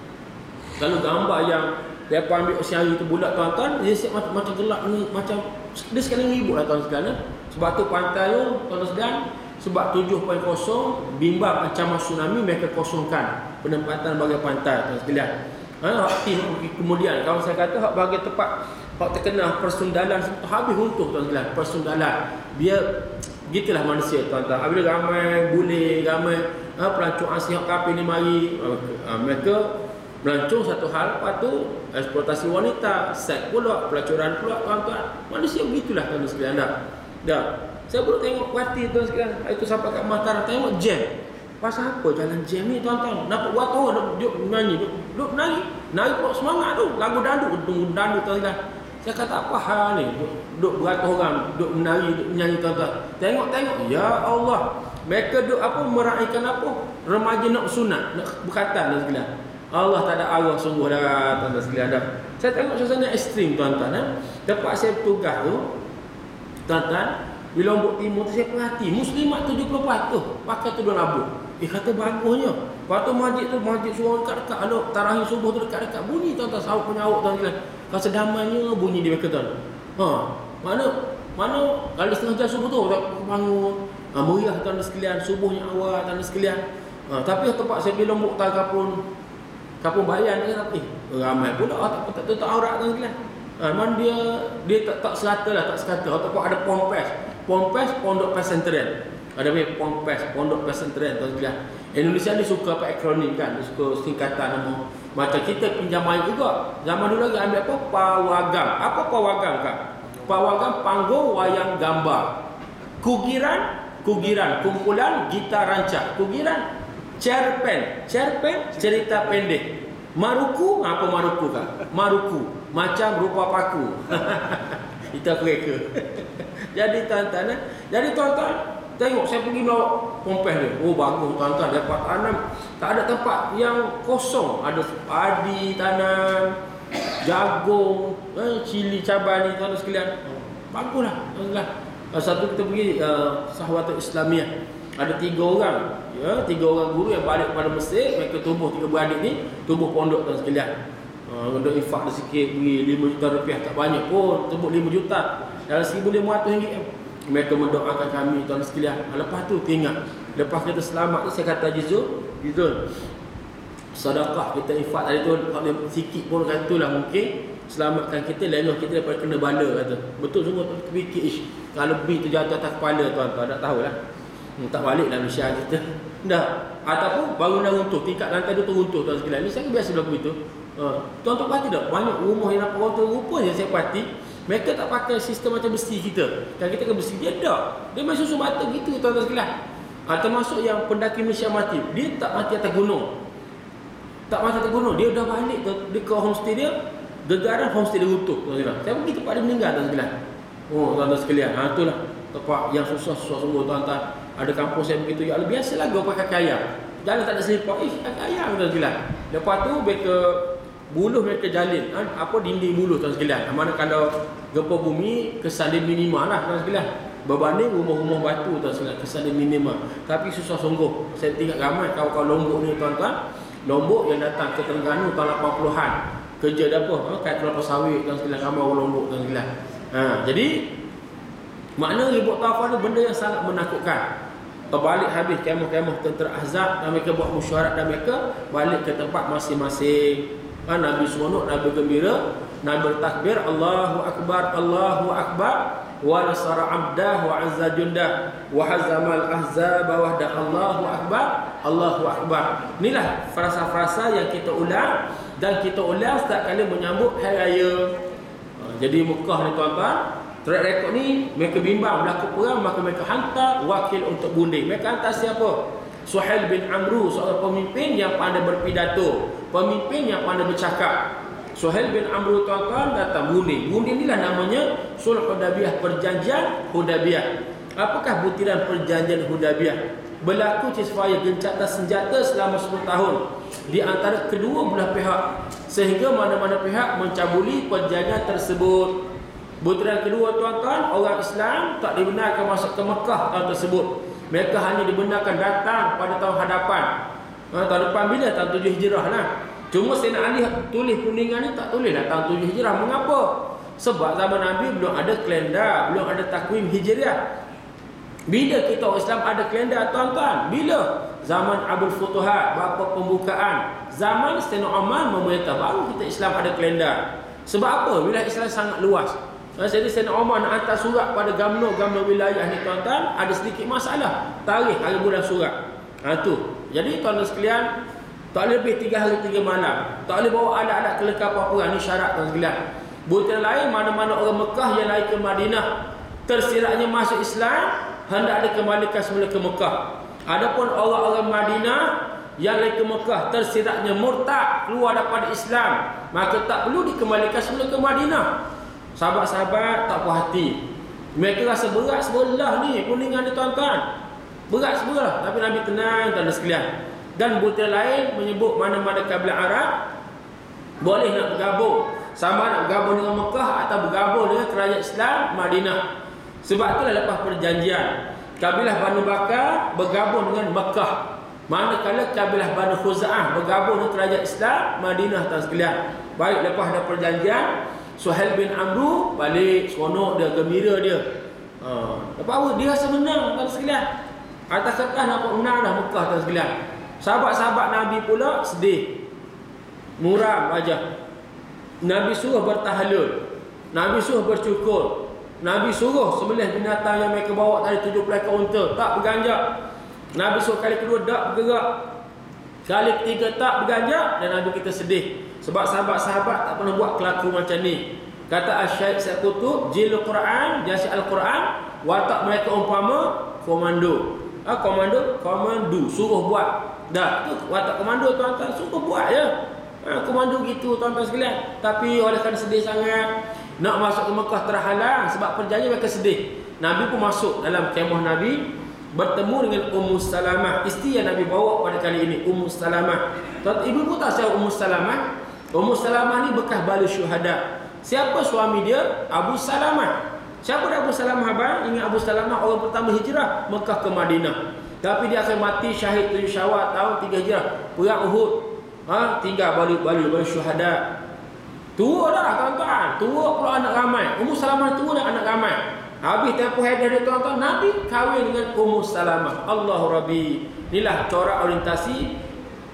kalau gambar yang mereka ambil siang hari tu bulat tuan-tuan, dia siap macam, macam gelap ni, macam dia sekarang ribut lah tuan sekalian. Sebab tu pantai tu tuan sekalian, sebab tujuh titik kosong bimbang ancaman tsunami mereka kosongkan penempatan bagi pantai tuan sekalian. Ha, tim kemudian kalau saya kata hak bagi tempat hak terkena persundalan habis runtuh tuan sekalian, persundalan. Biar gitulah manusia tuan-tuan. Apabila ramai bule, ramai ha, pelancong asing hak kapal ni mari ha, mereka melancong satu hal, lepas tu eksploitasi wanita, seks pula, pelacuran pula tuan-tuan. Manusia begitulah tuan sekalian dah. Dah. Saya baru tengok parti tuan sekalian. Itu sampai kat Mataram tengok jam. Pasal apa jalan jam ni tuan-tuan? Nampak buat orang duk menyanyi, duk, duk menari. Nari pula semangat tu, lagu dandut, duk dandut tuan sekalian. Saya kata apa hal ni? Duk, duk beratus orang, duk menari, duk menyanyi tuan-tuan. Tengok-tengok, ya Allah. Mereka duk apa meraihkan apa? Remaja nak sunat, nak berkatan tuan sekalian. Allah tak ada arwah sungguh dah tuan-tuan sekalian dah. Saya tengok suasana ekstrim tuan-tuan. Eh? Tempat saya bertugas tu tuan-tuan, di Lombok Timur tu saya perhati muslimat tujuh puluh peratus pakai tudung labu. Eh kata bagusnya. Lepas tu masjid tu masjid suara dekat-dekat ada tarawih subuh tu dekat-dekat bunyi tuan-tuan sahut penyahut tuan-tuan. Rasa damainya bunyi di mereka tuan. Ha, mana mana kalau setengah jam subuh tu tak bangun. Ha, meriah tuan-tuan sekalian, subuhnya awal tuan-tuan sekalian. Ha, tapi tempat saya di Lombok Utara pun Kapung Bayan dia kata, eh ramai pula tak tak tak aurat tuan sekalian. Ha, man dia dia tak tak serata lah, tak sekata. Ataupun ada Pompes. Pompes Pondok Pesantren. Ada weh Pompes Pondok Pesantren tuan sekalian. Indonesia ni suka apa akronim kan, dia suka singkatan nama. Macam kita pinjam air juga. Zaman dulu lagi ambil apa? Pawagam. Apa pawagam kan? Pawagam panggung wayang gambar. Kugiran, kugiran kumpulan gitar rancak. Kugiran cerpen, cerpen cerita pendek. Maruku, apa maruku kan? Maruku, macam rupa paku. Itu mereka. Jadi tuan-tuan, jadi tuan-tuan, tengok saya pergi bawa Pompes dia. Oh bagus tuan-tuan, dapat tanam. Tak ada tempat yang kosong. Ada padi tanam, jagung, eh, cili cabai ni tuan-tuan sekalian. Baguslah tuan-tuan. Satu kita pergi uh, Sahwatul Islamiah. Ada tiga orang, ya, tiga orang guru yang balik pada Mesir. Mereka tubuh tiga beradik ni, tubuh pondok tuan sekalian. Uh, untuk infak sikit, beri lima juta rupiah, tak banyak pun, tubuh lima juta. Dalam seribu lima ratus ringgit. Mereka mendoakan kami tuan sekalian. Lepas tu ingat, lepas kita selamat tu saya kata Jizul, Jizul, sedekah kita infak tadi tu, kalau sikit pun kata lah mungkin. selamatkan kita, lengah kita daripada kena bala kata. Betul sungguh tu fikir ish. Kalau lebih terjatuh atas kepala tuan-tuan, tak tahulah. Hmm, tak balik dalam Malaysia kita. Dah. Ataupun bangunan runtuh, tingkat lantai tu runtuh tuan sekalian. Ni saya biasa berlaku itu. Ha, tuan-tuan perhati tak? Banyak rumah yang nampak runtuh rupanya saya perhati. Mereka tak pakai sistem macam besi kita. Kan kita kan besi, dia tak. Dia main susu batu gitu tuan-tuan sekalian. Ha, termasuk yang pendaki Malaysia mati. Dia tak mati atas gunung. Tak mati atas gunung. Dia dah balik ke, dia ke homestay dia. Gegaran homestay dia runtuh tuan sekalian. Saya pergi tempat dia meninggal tuan sekalian. Oh tuan-tuan sekalian. Ha, itulah tempat yang susah-susah sungguh tuan-tuan. Ada kampung saya begitu. Ya biasalah gua pakai kaki ayam. Jalan tak ada selipar. Eh kaki ayam tuan sekalian. Lepas tu mereka buluh mereka jalin ha? Apa dinding buluh tuan sekalian. Mana kalau gempa bumi kesan dia minima lah tuan sekalian, berbanding rumah-rumah batu tuan sekalian, kesan dia minima. Tapi susah sungguh. Saya tengok ramai kawan-kawan Lombok ni tuan-tuan, Lombok yang datang ke Terengganu tahun lapan puluhan, kerja dah apa ha? Kait kelapa sawit tuan sekalian, ramai orang Lombok tuan sekalian. Ha, jadi makna ribut tawaf ni benda yang sangat menakutkan. Terbalik habis kemah-kemah tentera Ahzab dan mereka buat mesyuarat dan mereka balik ke tempat masing-masing. Ha, Nabi seronok, Nabi gembira, Nabi bertakbir, Allahu Akbar, Allahu Akbar, wa nasara abdah wa azza jundah wa hazamal ahzab wahda, Allahu Akbar, Allahu Akbar. Inilah frasa-frasa yang kita ulang dan kita ulang setiap kali menyambut hari raya. Ha, jadi Mekah ni tuan-tuan, track record ni mereka bimbang berlaku perang, maka mereka hantar wakil untuk bunding. Mereka hantar siapa? Suhail bin Amru, seorang pemimpin yang pandai berpidato, pemimpin yang pandai bercakap. Suhail bin Amru tuan-tuan datang bunding. Bunding inilah namanya Sulh Hudaybiyah, perjanjian Hudaybiyah. Apakah butiran perjanjian Hudaybiyah? Berlaku ceasefire, gencatan senjata selama sepuluh tahun di antara kedua belah pihak, sehingga mana-mana pihak mencabuli perjanjian tersebut. Butiran kedua tuan-tuan, orang Islam tak dibenarkan masuk ke Mekah tahun tersebut. Mereka hanya dibenarkan datang pada tahun hadapan. Ha, tahun depan bila? Tahun tujuh Hijrah lah. Cuma Sayyidina Ali tulis perundingan ni tak tulis lah tahun tujuh Hijrah. Mengapa? Sebab zaman Nabi belum ada kalender, belum ada takwim Hijriah. Bila kita orang Islam ada kalender tuan-tuan? Bila? Zaman Abul Futuhat, bapa pembukaan. Zaman Sayyidina Umar memerintah, baru kita Islam ada kalender. Sebab apa? Wilayah Islam sangat luas. Jadi Sayyidina Umar nak hantar surat pada gamno-gamno wilayah ni tuan-tuan, ada sedikit masalah tarikh hari bulan surat. Ha tu. Jadi tuan-tuan sekalian, tak lebih tiga hari tiga malam. Tak boleh bawa alat-alat kelengkapan perang, ni syarat tuan sekalian. Buktian lain, mana-mana orang Mekah yang naik ke Madinah tersiratnya masuk Islam, hendak dikembalikan semula ke Mekah. Adapun orang-orang Madinah yang naik ke Mekah tersiratnya murtad, keluar daripada Islam, maka tak perlu dikembalikan semula ke Madinah. Sahabat-sahabat tak puas hati. Mereka rasa berat sebelah ni perundingan ni tuan-tuan. Berat sebelah. Tapi Nabi tenang tuan-tuan sekalian. Dan bukti lain menyebut mana-mana kabilah Arab boleh nak bergabung. Sama nak bergabung dengan Mekah atau bergabung dengan kerajaan Islam Madinah. Sebab itulah lepas perjanjian, kabilah Banu Bakar bergabung dengan Mekah. Manakala kabilah Banu Khuza'ah bergabung dengan kerajaan Islam Madinah tuan sekalian. Baik lepas ada perjanjian, Suhail bin Amru balik seronok dia, gembira dia. Ha, lepas apa? Dia rasa menang tuan sekalian. Atas kertas nampak menang dah Mekah tuan sekalian. Sahabat-sahabat Nabi pula sedih, muram wajah. Nabi suruh bertahlul, Nabi suruh bercukur, Nabi suruh sembelih binatang yang mereka bawa tadi tujuh puluh ekor unta, tak berganjak. Nabi suruh kali kedua tak bergerak, kali ketiga tak berganjak, dan Nabi kita sedih. Sebab sahabat-sahabat tak pernah buat kelaku macam ni. Kata Asy-Syaikh Said Qutb, jilul Quran, jasi Al-Quran, watak mereka umpama komando. Ha, komando, komando suruh buat. Dah, tu watak komando tuan-tuan, suruh buat je. Ha, komando gitu tuan-tuan sekalian. Tapi oleh kerana sedih sangat, nak masuk ke Mekah terhalang sebab perjanjian, mereka sedih. Nabi pun masuk dalam kemah Nabi, bertemu dengan Ummu Salamah, isteri yang Nabi bawa pada kali ini, Ummu Salamah. Tuan, ibu pun tahu siapa Ummu Salamah? Ummu Salamah ni bekas bala syuhada. Siapa suami dia? Abu Salamah. Siapa dia Abu Salamah abang? Ingat Abu Salamah orang pertama hijrah Mekah ke Madinah. Tapi dia akan mati syahid tujuh Syawal tahun tiga Hijrah, perang Uhud. Ha, tinggal balik-balik bala syuhada. Tua dah tuan-tuan, tua pula anak ramai. Ummu Salamah tua dan anak ramai. Habis tempoh hadah dia tuan-tuan, Nabi kahwin dengan Ummu Salamah. Allahu Rabbi. Inilah corak orientasi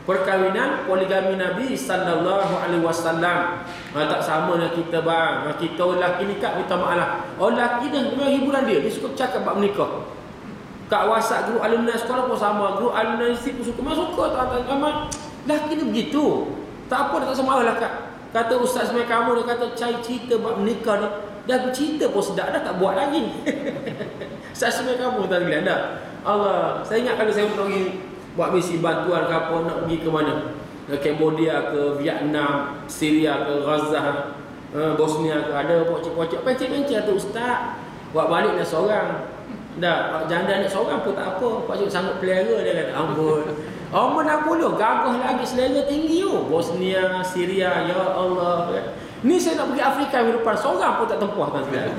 perkahwinan poligami Nabi sallallahu alaihi wasallam. Ha, tak sama dengan kita bang. Ha, kita lelaki nikah minta maaf lah. Oh lelaki dah memang hiburan dia. Dia suka cakap bab menikah. Kat WhatsApp grup alumni sekolah pun sama. Grup alumni isteri pun suka. Memang suka tak amat. Lelaki dia begitu. Tak apa, tak sama lah kak. Kata ustaz semai kamu, dia kata cai cerita bab menikah ni. Dah cerita pun sedap dah, tak buat lagi. Ustaz semai kamu tak gila dah. Allah, saya ingat kalau saya pergi buat misi bantuan ke apa, nak pergi ke mana, ke Cambodia, ke Vietnam, Syria, ke Gaza, uh, Bosnia ke, ada pocik-pocik pencik-pencik tu ustaz, buat balik dah seorang dah, pak janda nak seorang pun tak apa, pak cik sanggup pelihara. Dia kata ampun. Oh enam puluh gagah lagi, selera tinggi tu. Bosnia, Syria, ya Allah. Ni saya nak pergi Afrika minggu depan, seorang pun tak tempuh kan sekalian.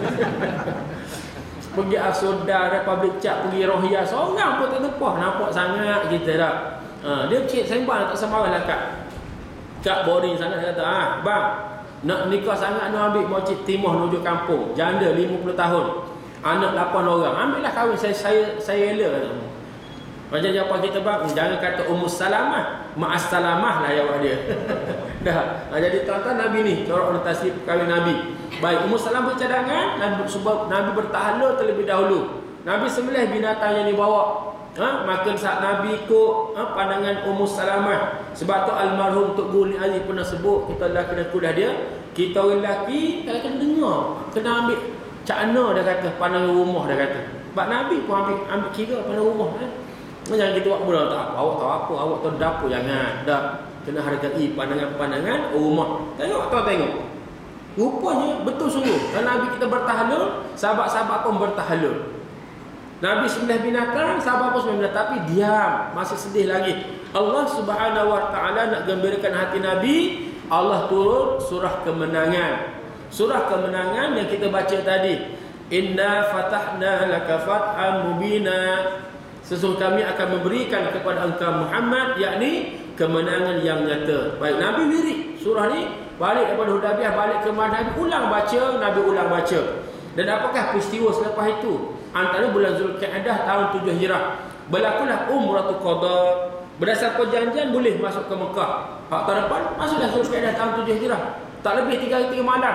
Pergi Sudan, Republik Chad, pergi Rohia, seorang pun tak tempuh. Nampak sangat kita dah. Ha, dia cik sembang tak sembang lah kak. Kak boring sangat, dia kata, ah bang, nak nikah sangat nak ambil mocik timah menuju kampung. Janda lima puluh tahun. Anak lapan orang. Ambillah kahwin, saya saya saya rela. Macam jawapan kita bang, jangan kata Ummus Salamah, Ma'as Salamah lah jawab dia. Dah. Ha, jadi tuan-tuan Nabi ni, corak orientasi perkahwinan Nabi. Baik, Ummu Salamah bercadangan, Nabi, sebab Nabi bertahlul terlebih dahulu. Nabi sembelih binatang yang dibawa. Ha, maka saat Nabi ikut ha, pandangan Ummu Salamah. Sebab tu almarhum Tok Guru Ni Ali pernah sebut, kita lelaki dan kuliah dia, kita orang lelaki tak kena dengar, kena ambil cakna dia kata, pandangan rumah dia kata. Sebab Nabi pun ambil ambil kira pandangan rumah eh. Jangan kita buat bodoh, tak apa, awak tahu apa, awak tahu dapur, jangan. Dah, kena hargai pandangan-pandangan rumah. Tengok tuan tengok. Rupanya betul sungguh. Kalau Nabi kita bertahlul, sahabat-sahabat pun bertahlul. Nabi sembelih binatang, sahabat pun sembelih binatang, tapi diam, masih sedih lagi. Allah Subhanahu wa taala nak gembirakan hati Nabi, Allah turun surah kemenangan. Surah kemenangan yang kita baca tadi. Inna fatahna laka fathan mubina. Sesungguhnya kami akan memberikan kepada engkau Muhammad, yakni kemenangan yang nyata. Baik, Nabi wirid surah ni, balik daripada Hudaybiyah, balik ke Madinah, Nabi ulang baca, Nabi ulang baca. Dan apakah peristiwa selepas itu? Antara bulan Zulkaidah tahun tujuh Hijrah, berlakulah Umratul Qada. Berdasar perjanjian boleh masuk ke Mekah. Hak tahun depan masuklah Zulkaidah tahun tujuh Hijrah. Tak lebih tiga hari tiga malam.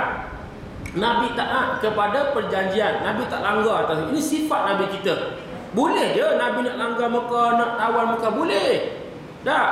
Nabi taat kepada perjanjian, Nabi tak langgar atas. Ini sifat Nabi kita. Boleh je Nabi nak langgar Mekah, nak tawan Mekah, boleh. Tak.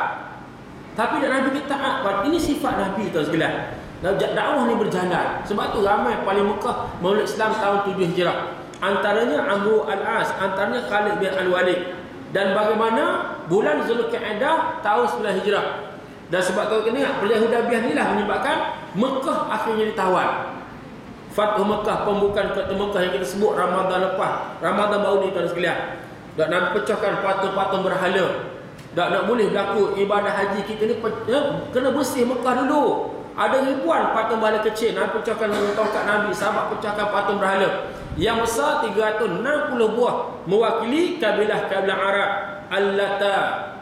Tapi nak Nabi kita taat. Ini sifat Nabi tuan sekalian. Dakwah ni berjalan. Sebab tu ramai paling Mekah Maulid Islam tahun tujuh Hijrah. Antaranya Amru Al-As, antaranya Khalid bin Al-Walid. Dan bagaimana bulan Zulkaidah tahun sembilan Hijrah. Dan sebab tu kena perjanjian Hudaybiyah ni lah menyebabkan Mekah akhirnya ditawan. Fathu Mekah, pembukaan kota Mekah yang kita sebut Ramadan lepas, Ramadan baru ni tuan sekalian. Tak nak pecahkan patung-patung berhala. Tak nak boleh berlaku ibadah haji kita ni ya, kena bersih Mekah dulu. Ada ribuan patung berhala kecil, nak pecahkan dengan tongkat Nabi, sahabat pecahkan patung berhala. Yang besar tiga ratus enam puluh buah, mewakili kabilah-kabilah Arab. Allata,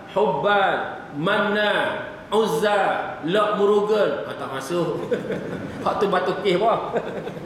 Hubbal, Manna, Uzza, Lak Murugan. Ah, tak masuk. Hak tu batu kih apa?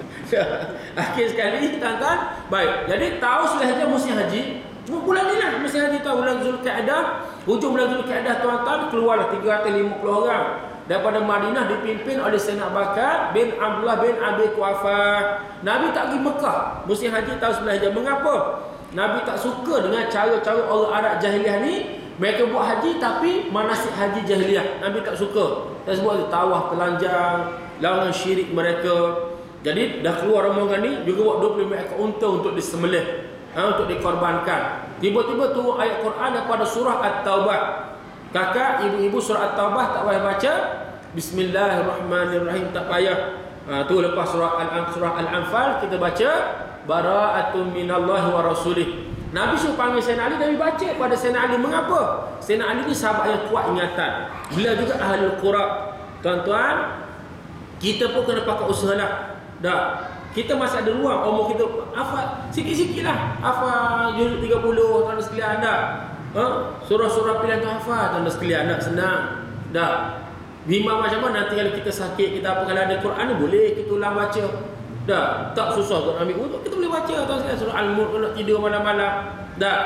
Akhir sekali tuan-tuan. Baik, jadi tahu sudah musim haji. Bulan ni lah musim haji tu, bulan Zulkaidah. Hujung bulan Zulkaidah tuan-tuan, keluarlah tiga ratus lima puluh orang daripada Madinah dipimpin oleh Sayyidina Abu Bakar bin Abdullah bin Abi Quhafah. Nabi tak pergi Mekah musim haji tahun sembilan Hijrah. Mengapa? Nabi tak suka dengan cara-cara orang Arab jahiliah ni. Mereka buat haji tapi manasik haji jahiliah. Nabi tak suka. Tak sebut tawaf telanjang, lawan syirik mereka. Jadi dah keluar rombongan ni juga buat dua puluh lima ekor unta untuk disembelih, ha, untuk dikorbankan. Tiba-tiba turun ayat Quran daripada surah At-Taubah. Kakak, ibu-ibu surah At-Taubah tak payah baca. Bismillahirrahmanirrahim, tak payah. Ha, tu lepas surah Al-Anfal, surah Al-Anfal kita baca bara'atun minallahi wa rasulih. Nabi suruh panggil Sayyidina Ali, Nabi baca pada Sayyidina Ali. Mengapa? Sayyidina Ali ni sahabat yang kuat ingatan. Beliau juga ahlul qura. Tuan-tuan, kita pun kena pakai usaha lah. Dah. Kita masih ada ruang umur kita hafal sikit-sikit lah. Hafal juzuk tiga puluh tuan-tuan sekalian dah. Ha? Surah-surah pilihan tu hafal tuan-tuan sekalian, nak senang. Dah. Bimbang macam mana nanti kalau kita sakit, kita apa, kalau ada Quran ni boleh kita ulang baca. Dah, tak susah untuk ambil untuk kita boleh baca tuan sekalian surah Al-Mulk nak tidur malam-malam. Dah.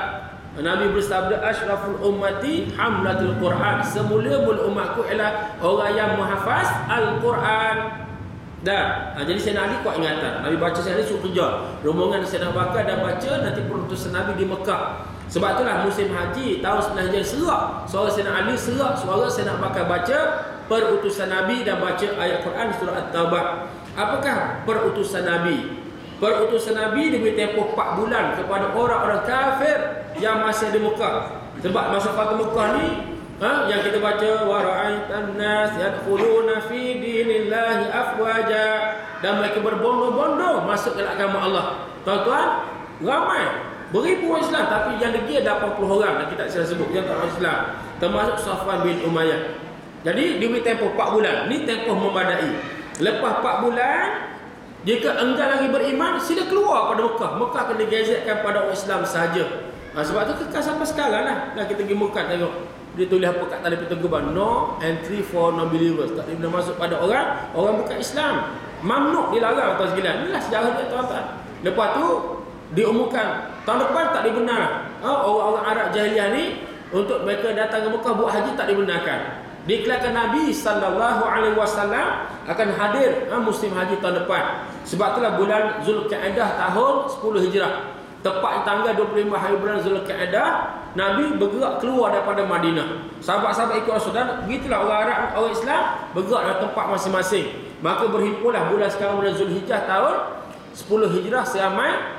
Nabi bersabda, asyraful ummati hamlatul Quran. Semula-mula umatku ialah orang yang menghafaz Al-Quran. Dah. Ha, jadi Sayyidina Ali kuat ingatan. Nabi baca Sayyidina Ali suruh kerja. Rombongan Sayyidina Abu Bakar dah baca nanti perutusan Nabi di Mekah. Sebab itulah musim haji tahun sembilan Hijrah serak. Suara Sayyidina Ali serak, suara Sayyidina Abu Bakar baca perutusan Nabi dan baca ayat Quran surah At-Taubah. Apakah perutusan Nabi? Perutusan Nabi diberi tempoh empat bulan kepada orang-orang kafir yang masih di Mekah. Sebab masa Fathu Mekah ni, ha, yang kita baca wa ra'aitan nas yadkhuluna fi dinillahi afwaja, dan mereka berbondong-bondong masuk ke agama Allah. Tuan-tuan, ramai beribu orang Islam, tapi yang degil lapan puluh orang, dan kita tidak sebut yang tak orang Islam, termasuk Safwan bin Umayyah. Jadi diberi tempoh empat bulan. Ni tempoh memadai. Lepas empat bulan, jika enggan lagi beriman, sila keluar pada Mekah. Mekah akan digazetkan pada orang Islam sahaja. Ha, sebab tu kekal sampai sekarang lah. Nah, kita pergi Mekah tengok. Dia tulis apa kat tali pintu gerbang, no entry for non-believers. Tak boleh masuk pada orang orang bukan Islam. Mamnuk, dilarang tuan sekalian. Inilah sejarah dia tuan-tuan. Lepas tu diumumkan tahun depan tak dibenarkan. Ha, orang-orang Arab jahiliah ni untuk mereka datang ke Mekah buat haji tak dibenarkan. Diiklankan Nabi sallallahu alaihi wasallam akan hadir ha, musim haji tahun depan. Sebab itulah bulan Zulkaidah tahun sepuluh Hijrah. Tepat tanggal dua puluh lima hari bulan Zulkaidah, Nabi bergerak keluar daripada Madinah. Sahabat-sahabat ikut Rasul, dan begitulah orang Arab, orang Islam bergerak dalam tempat masing-masing. Maka berhimpunlah bulan sekarang bulan Zulhijjah tahun sepuluh Hijrah seramai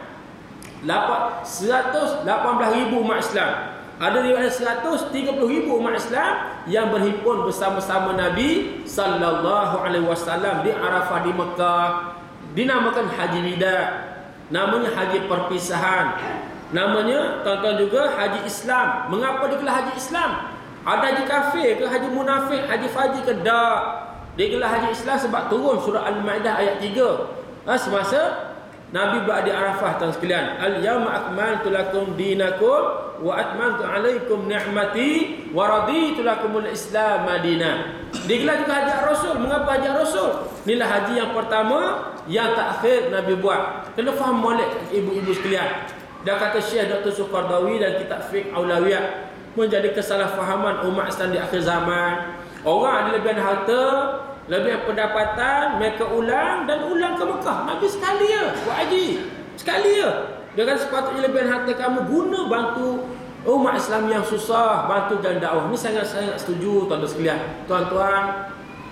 seratus lapan belas ribu umat Islam. Ada riwayat seratus tiga puluh ribu umat Islam yang berhimpun bersama-sama Nabi sallallahu alaihi wasallam di Arafah di Mekah. Dinamakan Haji Wida. Namanya haji perpisahan. Namanya tuan-tuan juga haji Islam. Mengapa digelar haji Islam? Ada haji kafir ke, haji munafik, haji fajir ke? Tak. Digelar haji Islam sebab turun surah Al-Maidah ayat tiga. Ha, semasa Nabi berada di Arafah, tuan sekalian. Al-yawma akmaltu lakum dinakum wa atmamtu alaikum ni'mati wa raditu lakumul Islam madina. Digelar juga haji Rasul. Mengapa haji Rasul? Inilah haji yang pertama yang takhir Nabi buat. Kena faham molek ibu-ibu sekalian. Dah kata Syekh Doktor Sukardawi dan kitab Fiqh Aulawiyat, menjadi kesalahfahaman umat Islam di akhir zaman. Orang ada lebihan harta, lebihan pendapatan, mereka ulang dan ulang ke Mekah. Nabi sekali ya buat haji. Sekali ya. Dia kata sepatutnya lebihan harta kamu guna bantu umat Islam yang susah, bantu jalan dakwah. Ini sangat-sangat setuju tuan-tuan sekalian. Tuan-tuan,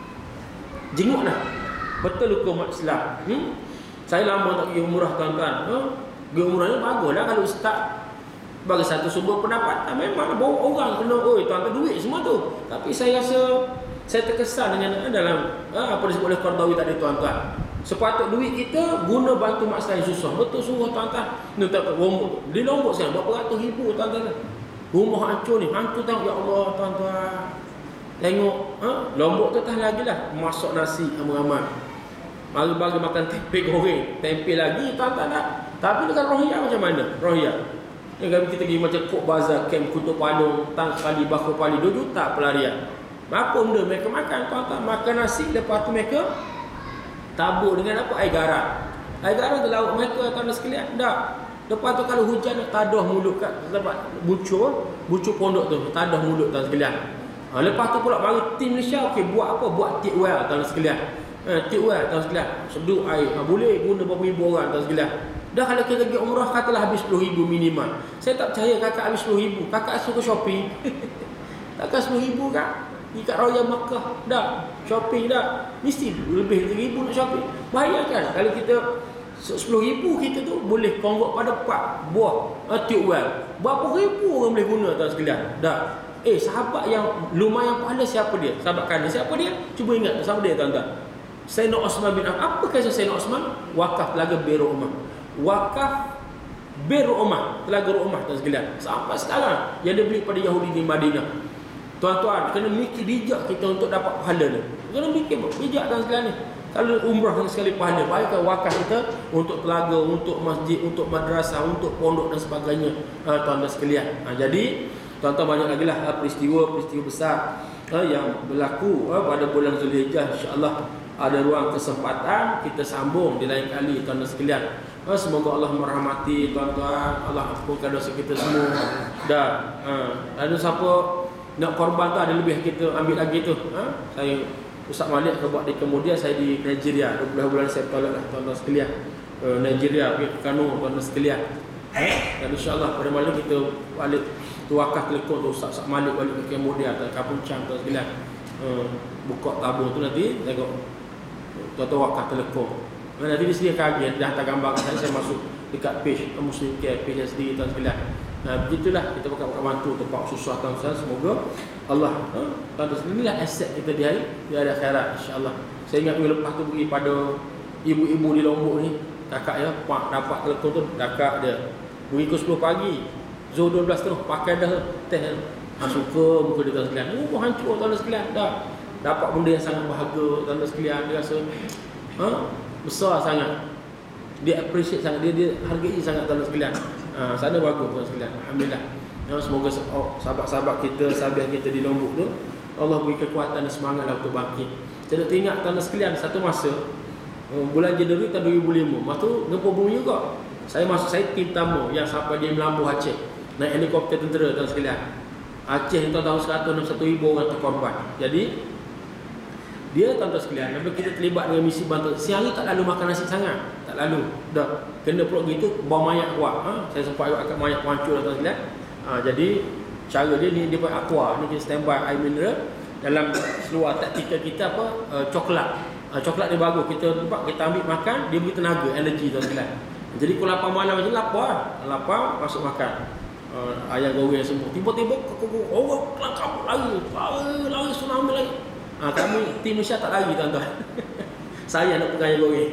jenguklah betul ke umat Islam. Hmm? Saya lama tak pergi umrah tuan-tuan. Hmm? Pergi umrah ni baguslah kalau ustaz bagi satu sumber pendapatan. Memang bawa orang kena, oi tuan-tuan duit semua tu. Tapi saya rasa saya terkesan dengan dalam ha, apa disebut oleh Qardawi tadi tuan-tuan. Sepatut duit kita guna bantu mak Islam yang susah. Betul sungguh tuan-tuan. Ni tak Lombok. Di Lombok sekarang berapa ratus ribu tuan-tuan. Rumah hancur ni. Hancur tengok ya Allah tuan-tuan. Tengok ha? Lombok tu tahan lagi lah. Masak nasi ramai-ramai. Bagi-bagi makan tempe goreng. Tempe lagi tuan-tuan tak. Tapi dengan rohiyah macam mana? Rohiyah. Ni kami kita pergi macam Kok Bazar, Kem Kutub Palung, Tang Kali, Bakau Pali, dua juta pelarian. Apa benda mereka makan tuan-tuan? Makan nasi, lepas tu mereka tabur dengan apa? Air garam. Air garam tu lauk mereka tuan-tuan sekalian. Tak. Lepas tu kalau hujan tadah mulut kat tempat bucur, bucur pondok tu, tadah mulut tuan sekalian. Ha, lepas tu pula baru tim Malaysia okey buat apa? Buat tip well tuan sekalian. Ha, tip well tuan sekalian. Seduh air. Ha, boleh guna berapa ribu orang tuan sekalian. Dah kalau kita pergi umrah katalah habis sepuluh ribu minimal. Saya tak percaya kakak habis sepuluh ribu. Kakak suka shopping. Takkan sepuluh ribu kak? Pergi kat Raya Makkah. Dah. Shopping dah. Mesti lebih seribu nak shopping. Bahaya kan? Kalau kita sepuluh ribu kita tu boleh convert pada empat buah uh, tube well. Berapa ribu orang boleh guna tuan sekalian? Dah. Eh sahabat yang lumayan pahala siapa dia? Sahabat kandil siapa dia? Cuba ingat siapa dia tuan-tuan? Sayyidina Osman bin Affan. Apa kisah Sayyidina Osman? Wakaf Telaga Biru Ummah. Wakaf Biru Ummah, Telaga Ummah tuan sekalian. Sampai sekarang yang dia beli pada Yahudi di Madinah. Tuan-tuan, kena mikir bijak kita untuk dapat pahala ni. Kena mikir bijak tuan sekalian ni. Kalau umrah sekali pahala, baikkan wakaf kita untuk telaga, untuk masjid, untuk madrasah, untuk pondok dan sebagainya. Ha, tuan-tuan sekalian. Ha, jadi tuan-tuan banyak lagi lah peristiwa-peristiwa besar ha, yang berlaku ha, pada bulan Zulhijjah. InsyaAllah ada ruang kesempatan kita sambung di lain kali tuan-tuan sekalian. Ha, semoga Allah merahmati tuan-tuan, Allah ampunkan dosa kita semua. Dah. Ha, ada siapa nak korban tu ada lebih kita ambil lagi tu. Ha, saya Ustaz Malik buat di kemudian saya di Nigeria dua belas bulan saya tolak lah tuan-tuan sekalian. Uh, Nigeria pergi ke Kano tuan-tuan sekalian. Dan insya-Allah pada malam kita balik tu wakaf telekong tu Ustaz Ustaz Malik balik ke Cambodia atau Kampung Chang tuan sekalian. Uh, buka tabung tu nanti tengok tuan-tuan wakaf telekong. Nanti di sini kaget dah hantar gambar kat saya, saya masuk dekat page Muslim Care page sendiri tuan sekalian. Nah, begitulah kita bakal bantu tempat susah tuan-tuan. Semoga Allah ha, tuan-tuan inilah aset kita di hari di hari akhirat insya-Allah. Saya ingat minggu lepas tu pergi pada ibu-ibu di Lombok ni, kakak ya, pak dapat telekong tu kakak dia. Pergi ke sepuluh pagi, Zuhur dua belas tu pakai dah teh. Masuk ke muka dia tuan sekalian. Oh, hancur tuan sekalian dah. Dapat benda yang sangat berharga tuan sekalian, dia rasa ha, besar sangat. Dia appreciate sangat, dia dia hargai sangat tuan sekalian. Ha, sana bagus tuan sekalian. Alhamdulillah. Ya, semoga oh, sahabat-sahabat kita, sahabat kita di Lombok tu Allah beri kekuatan dan semangat untuk bangkit. Saya nak teringat tuan sekalian, satu masa bulan Januari tahun dua ribu lima, masa tu gempa bumi juga. Saya masuk, saya tim tamu yang sampai di Melambuh Aceh, naik helikopter tentera tuan sekalian. Aceh ni tahun seratus enam puluh satu ribu orang terkorban. Jadi dia tuan-tuan sekalian, bila kita terlibat dengan misi bantuan, siang ni tak lalu makan nasi sangat, tak lalu. Dah kena peluk gitu, bawa mayat kuat. Ha? Saya sempat agak mayat hancur tuan sekalian. Ha, jadi cara dia ni dia buat aqua ni, kita standby air mineral dalam seluar taktikal kita apa uh, coklat. Uh, coklat dia bagus, kita nampak kita ambil makan, dia beri tenaga, energi tuan sekalian. Jadi pukul lapan malam macam lapar, lapar masuk makan. Uh, ayam goreng semua. Tiba-tiba oh kelakar lari, lari, lari tsunami lagi. Ha, kami tim Malaysia tak lari tuan-tuan. Saya nak pegang ayam goreng.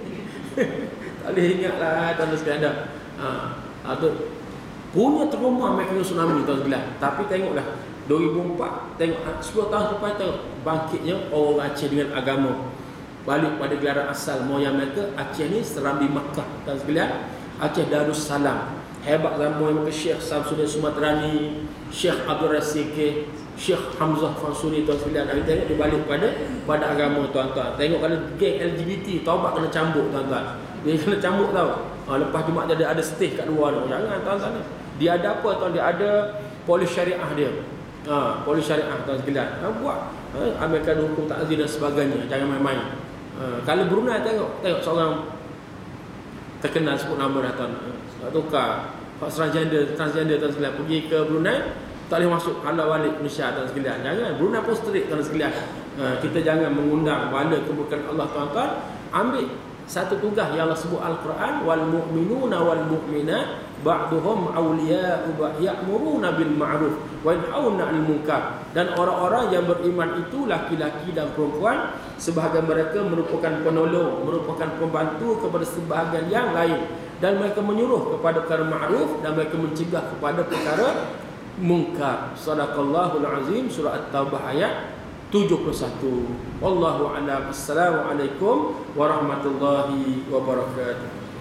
Tak boleh ingatlah tuan-tuan sekalian dah. Ha, ha tu punya trauma mekanik tsunami tuan sekalian. Tapi tengoklah dua ribu empat, tengok sepuluh tahun lepas tengok bangkitnya orang Aceh dengan agama. Balik pada gelaran asal moyang mereka. Aceh ni Serambi Makkah tuan sekalian. Aceh Darussalam. Hebat zaman mereka Syekh Samsudin Sumatrani, Syekh Abdul Rasik, Syekh Hamzah Fansuri tuan sekalian. Hari tengok dia balik pada pada agama tuan-tuan. Tengok kalau geng L G B T taubat kena cambuk tuan-tuan. Dia kena cambuk tau. Ha, lepas Jumaat dia ada stage kat luar tu. Jangan tuan-tuan. Dia ada apa tuan? Dia ada polis syariah dia. Ha, polis syariah tuan sekalian. Ha, buat ha, Amerika hukum takzir dan sebagainya. Jangan main-main. Ha, kalau Brunei tengok, tengok seorang terkenal sebut nama dah tuan. Ha, tukar transgender, transgender tuan sekalian pergi ke Brunei, tak boleh masuk, halau balik Malaysia tuan sekalian. Jangan, Brunei pun strict tuan sekalian. Ha, kita jangan mengundang bala keburukan Allah tuan-tuan. Ambil satu tugas yang Allah sebut Al-Quran, wal mu'minuna wal mu'minat ba'duhum awliya'u ba'd ya'muruna bil ma'ruf wa yanhauna 'anil munkar. Dan orang-orang yang beriman itu laki-laki dan perempuan, sebahagian mereka merupakan penolong, merupakan pembantu kepada sebahagian yang lain, dan mereka menyuruh kepada perkara ma'ruf dan mereka mencegah kepada perkara munkar. Sadaqallahul azim, surah At-Taubah ayat tujuh puluh satu. Wallahu a'lam. Assalamualaikum warahmatullahi wabarakatuh.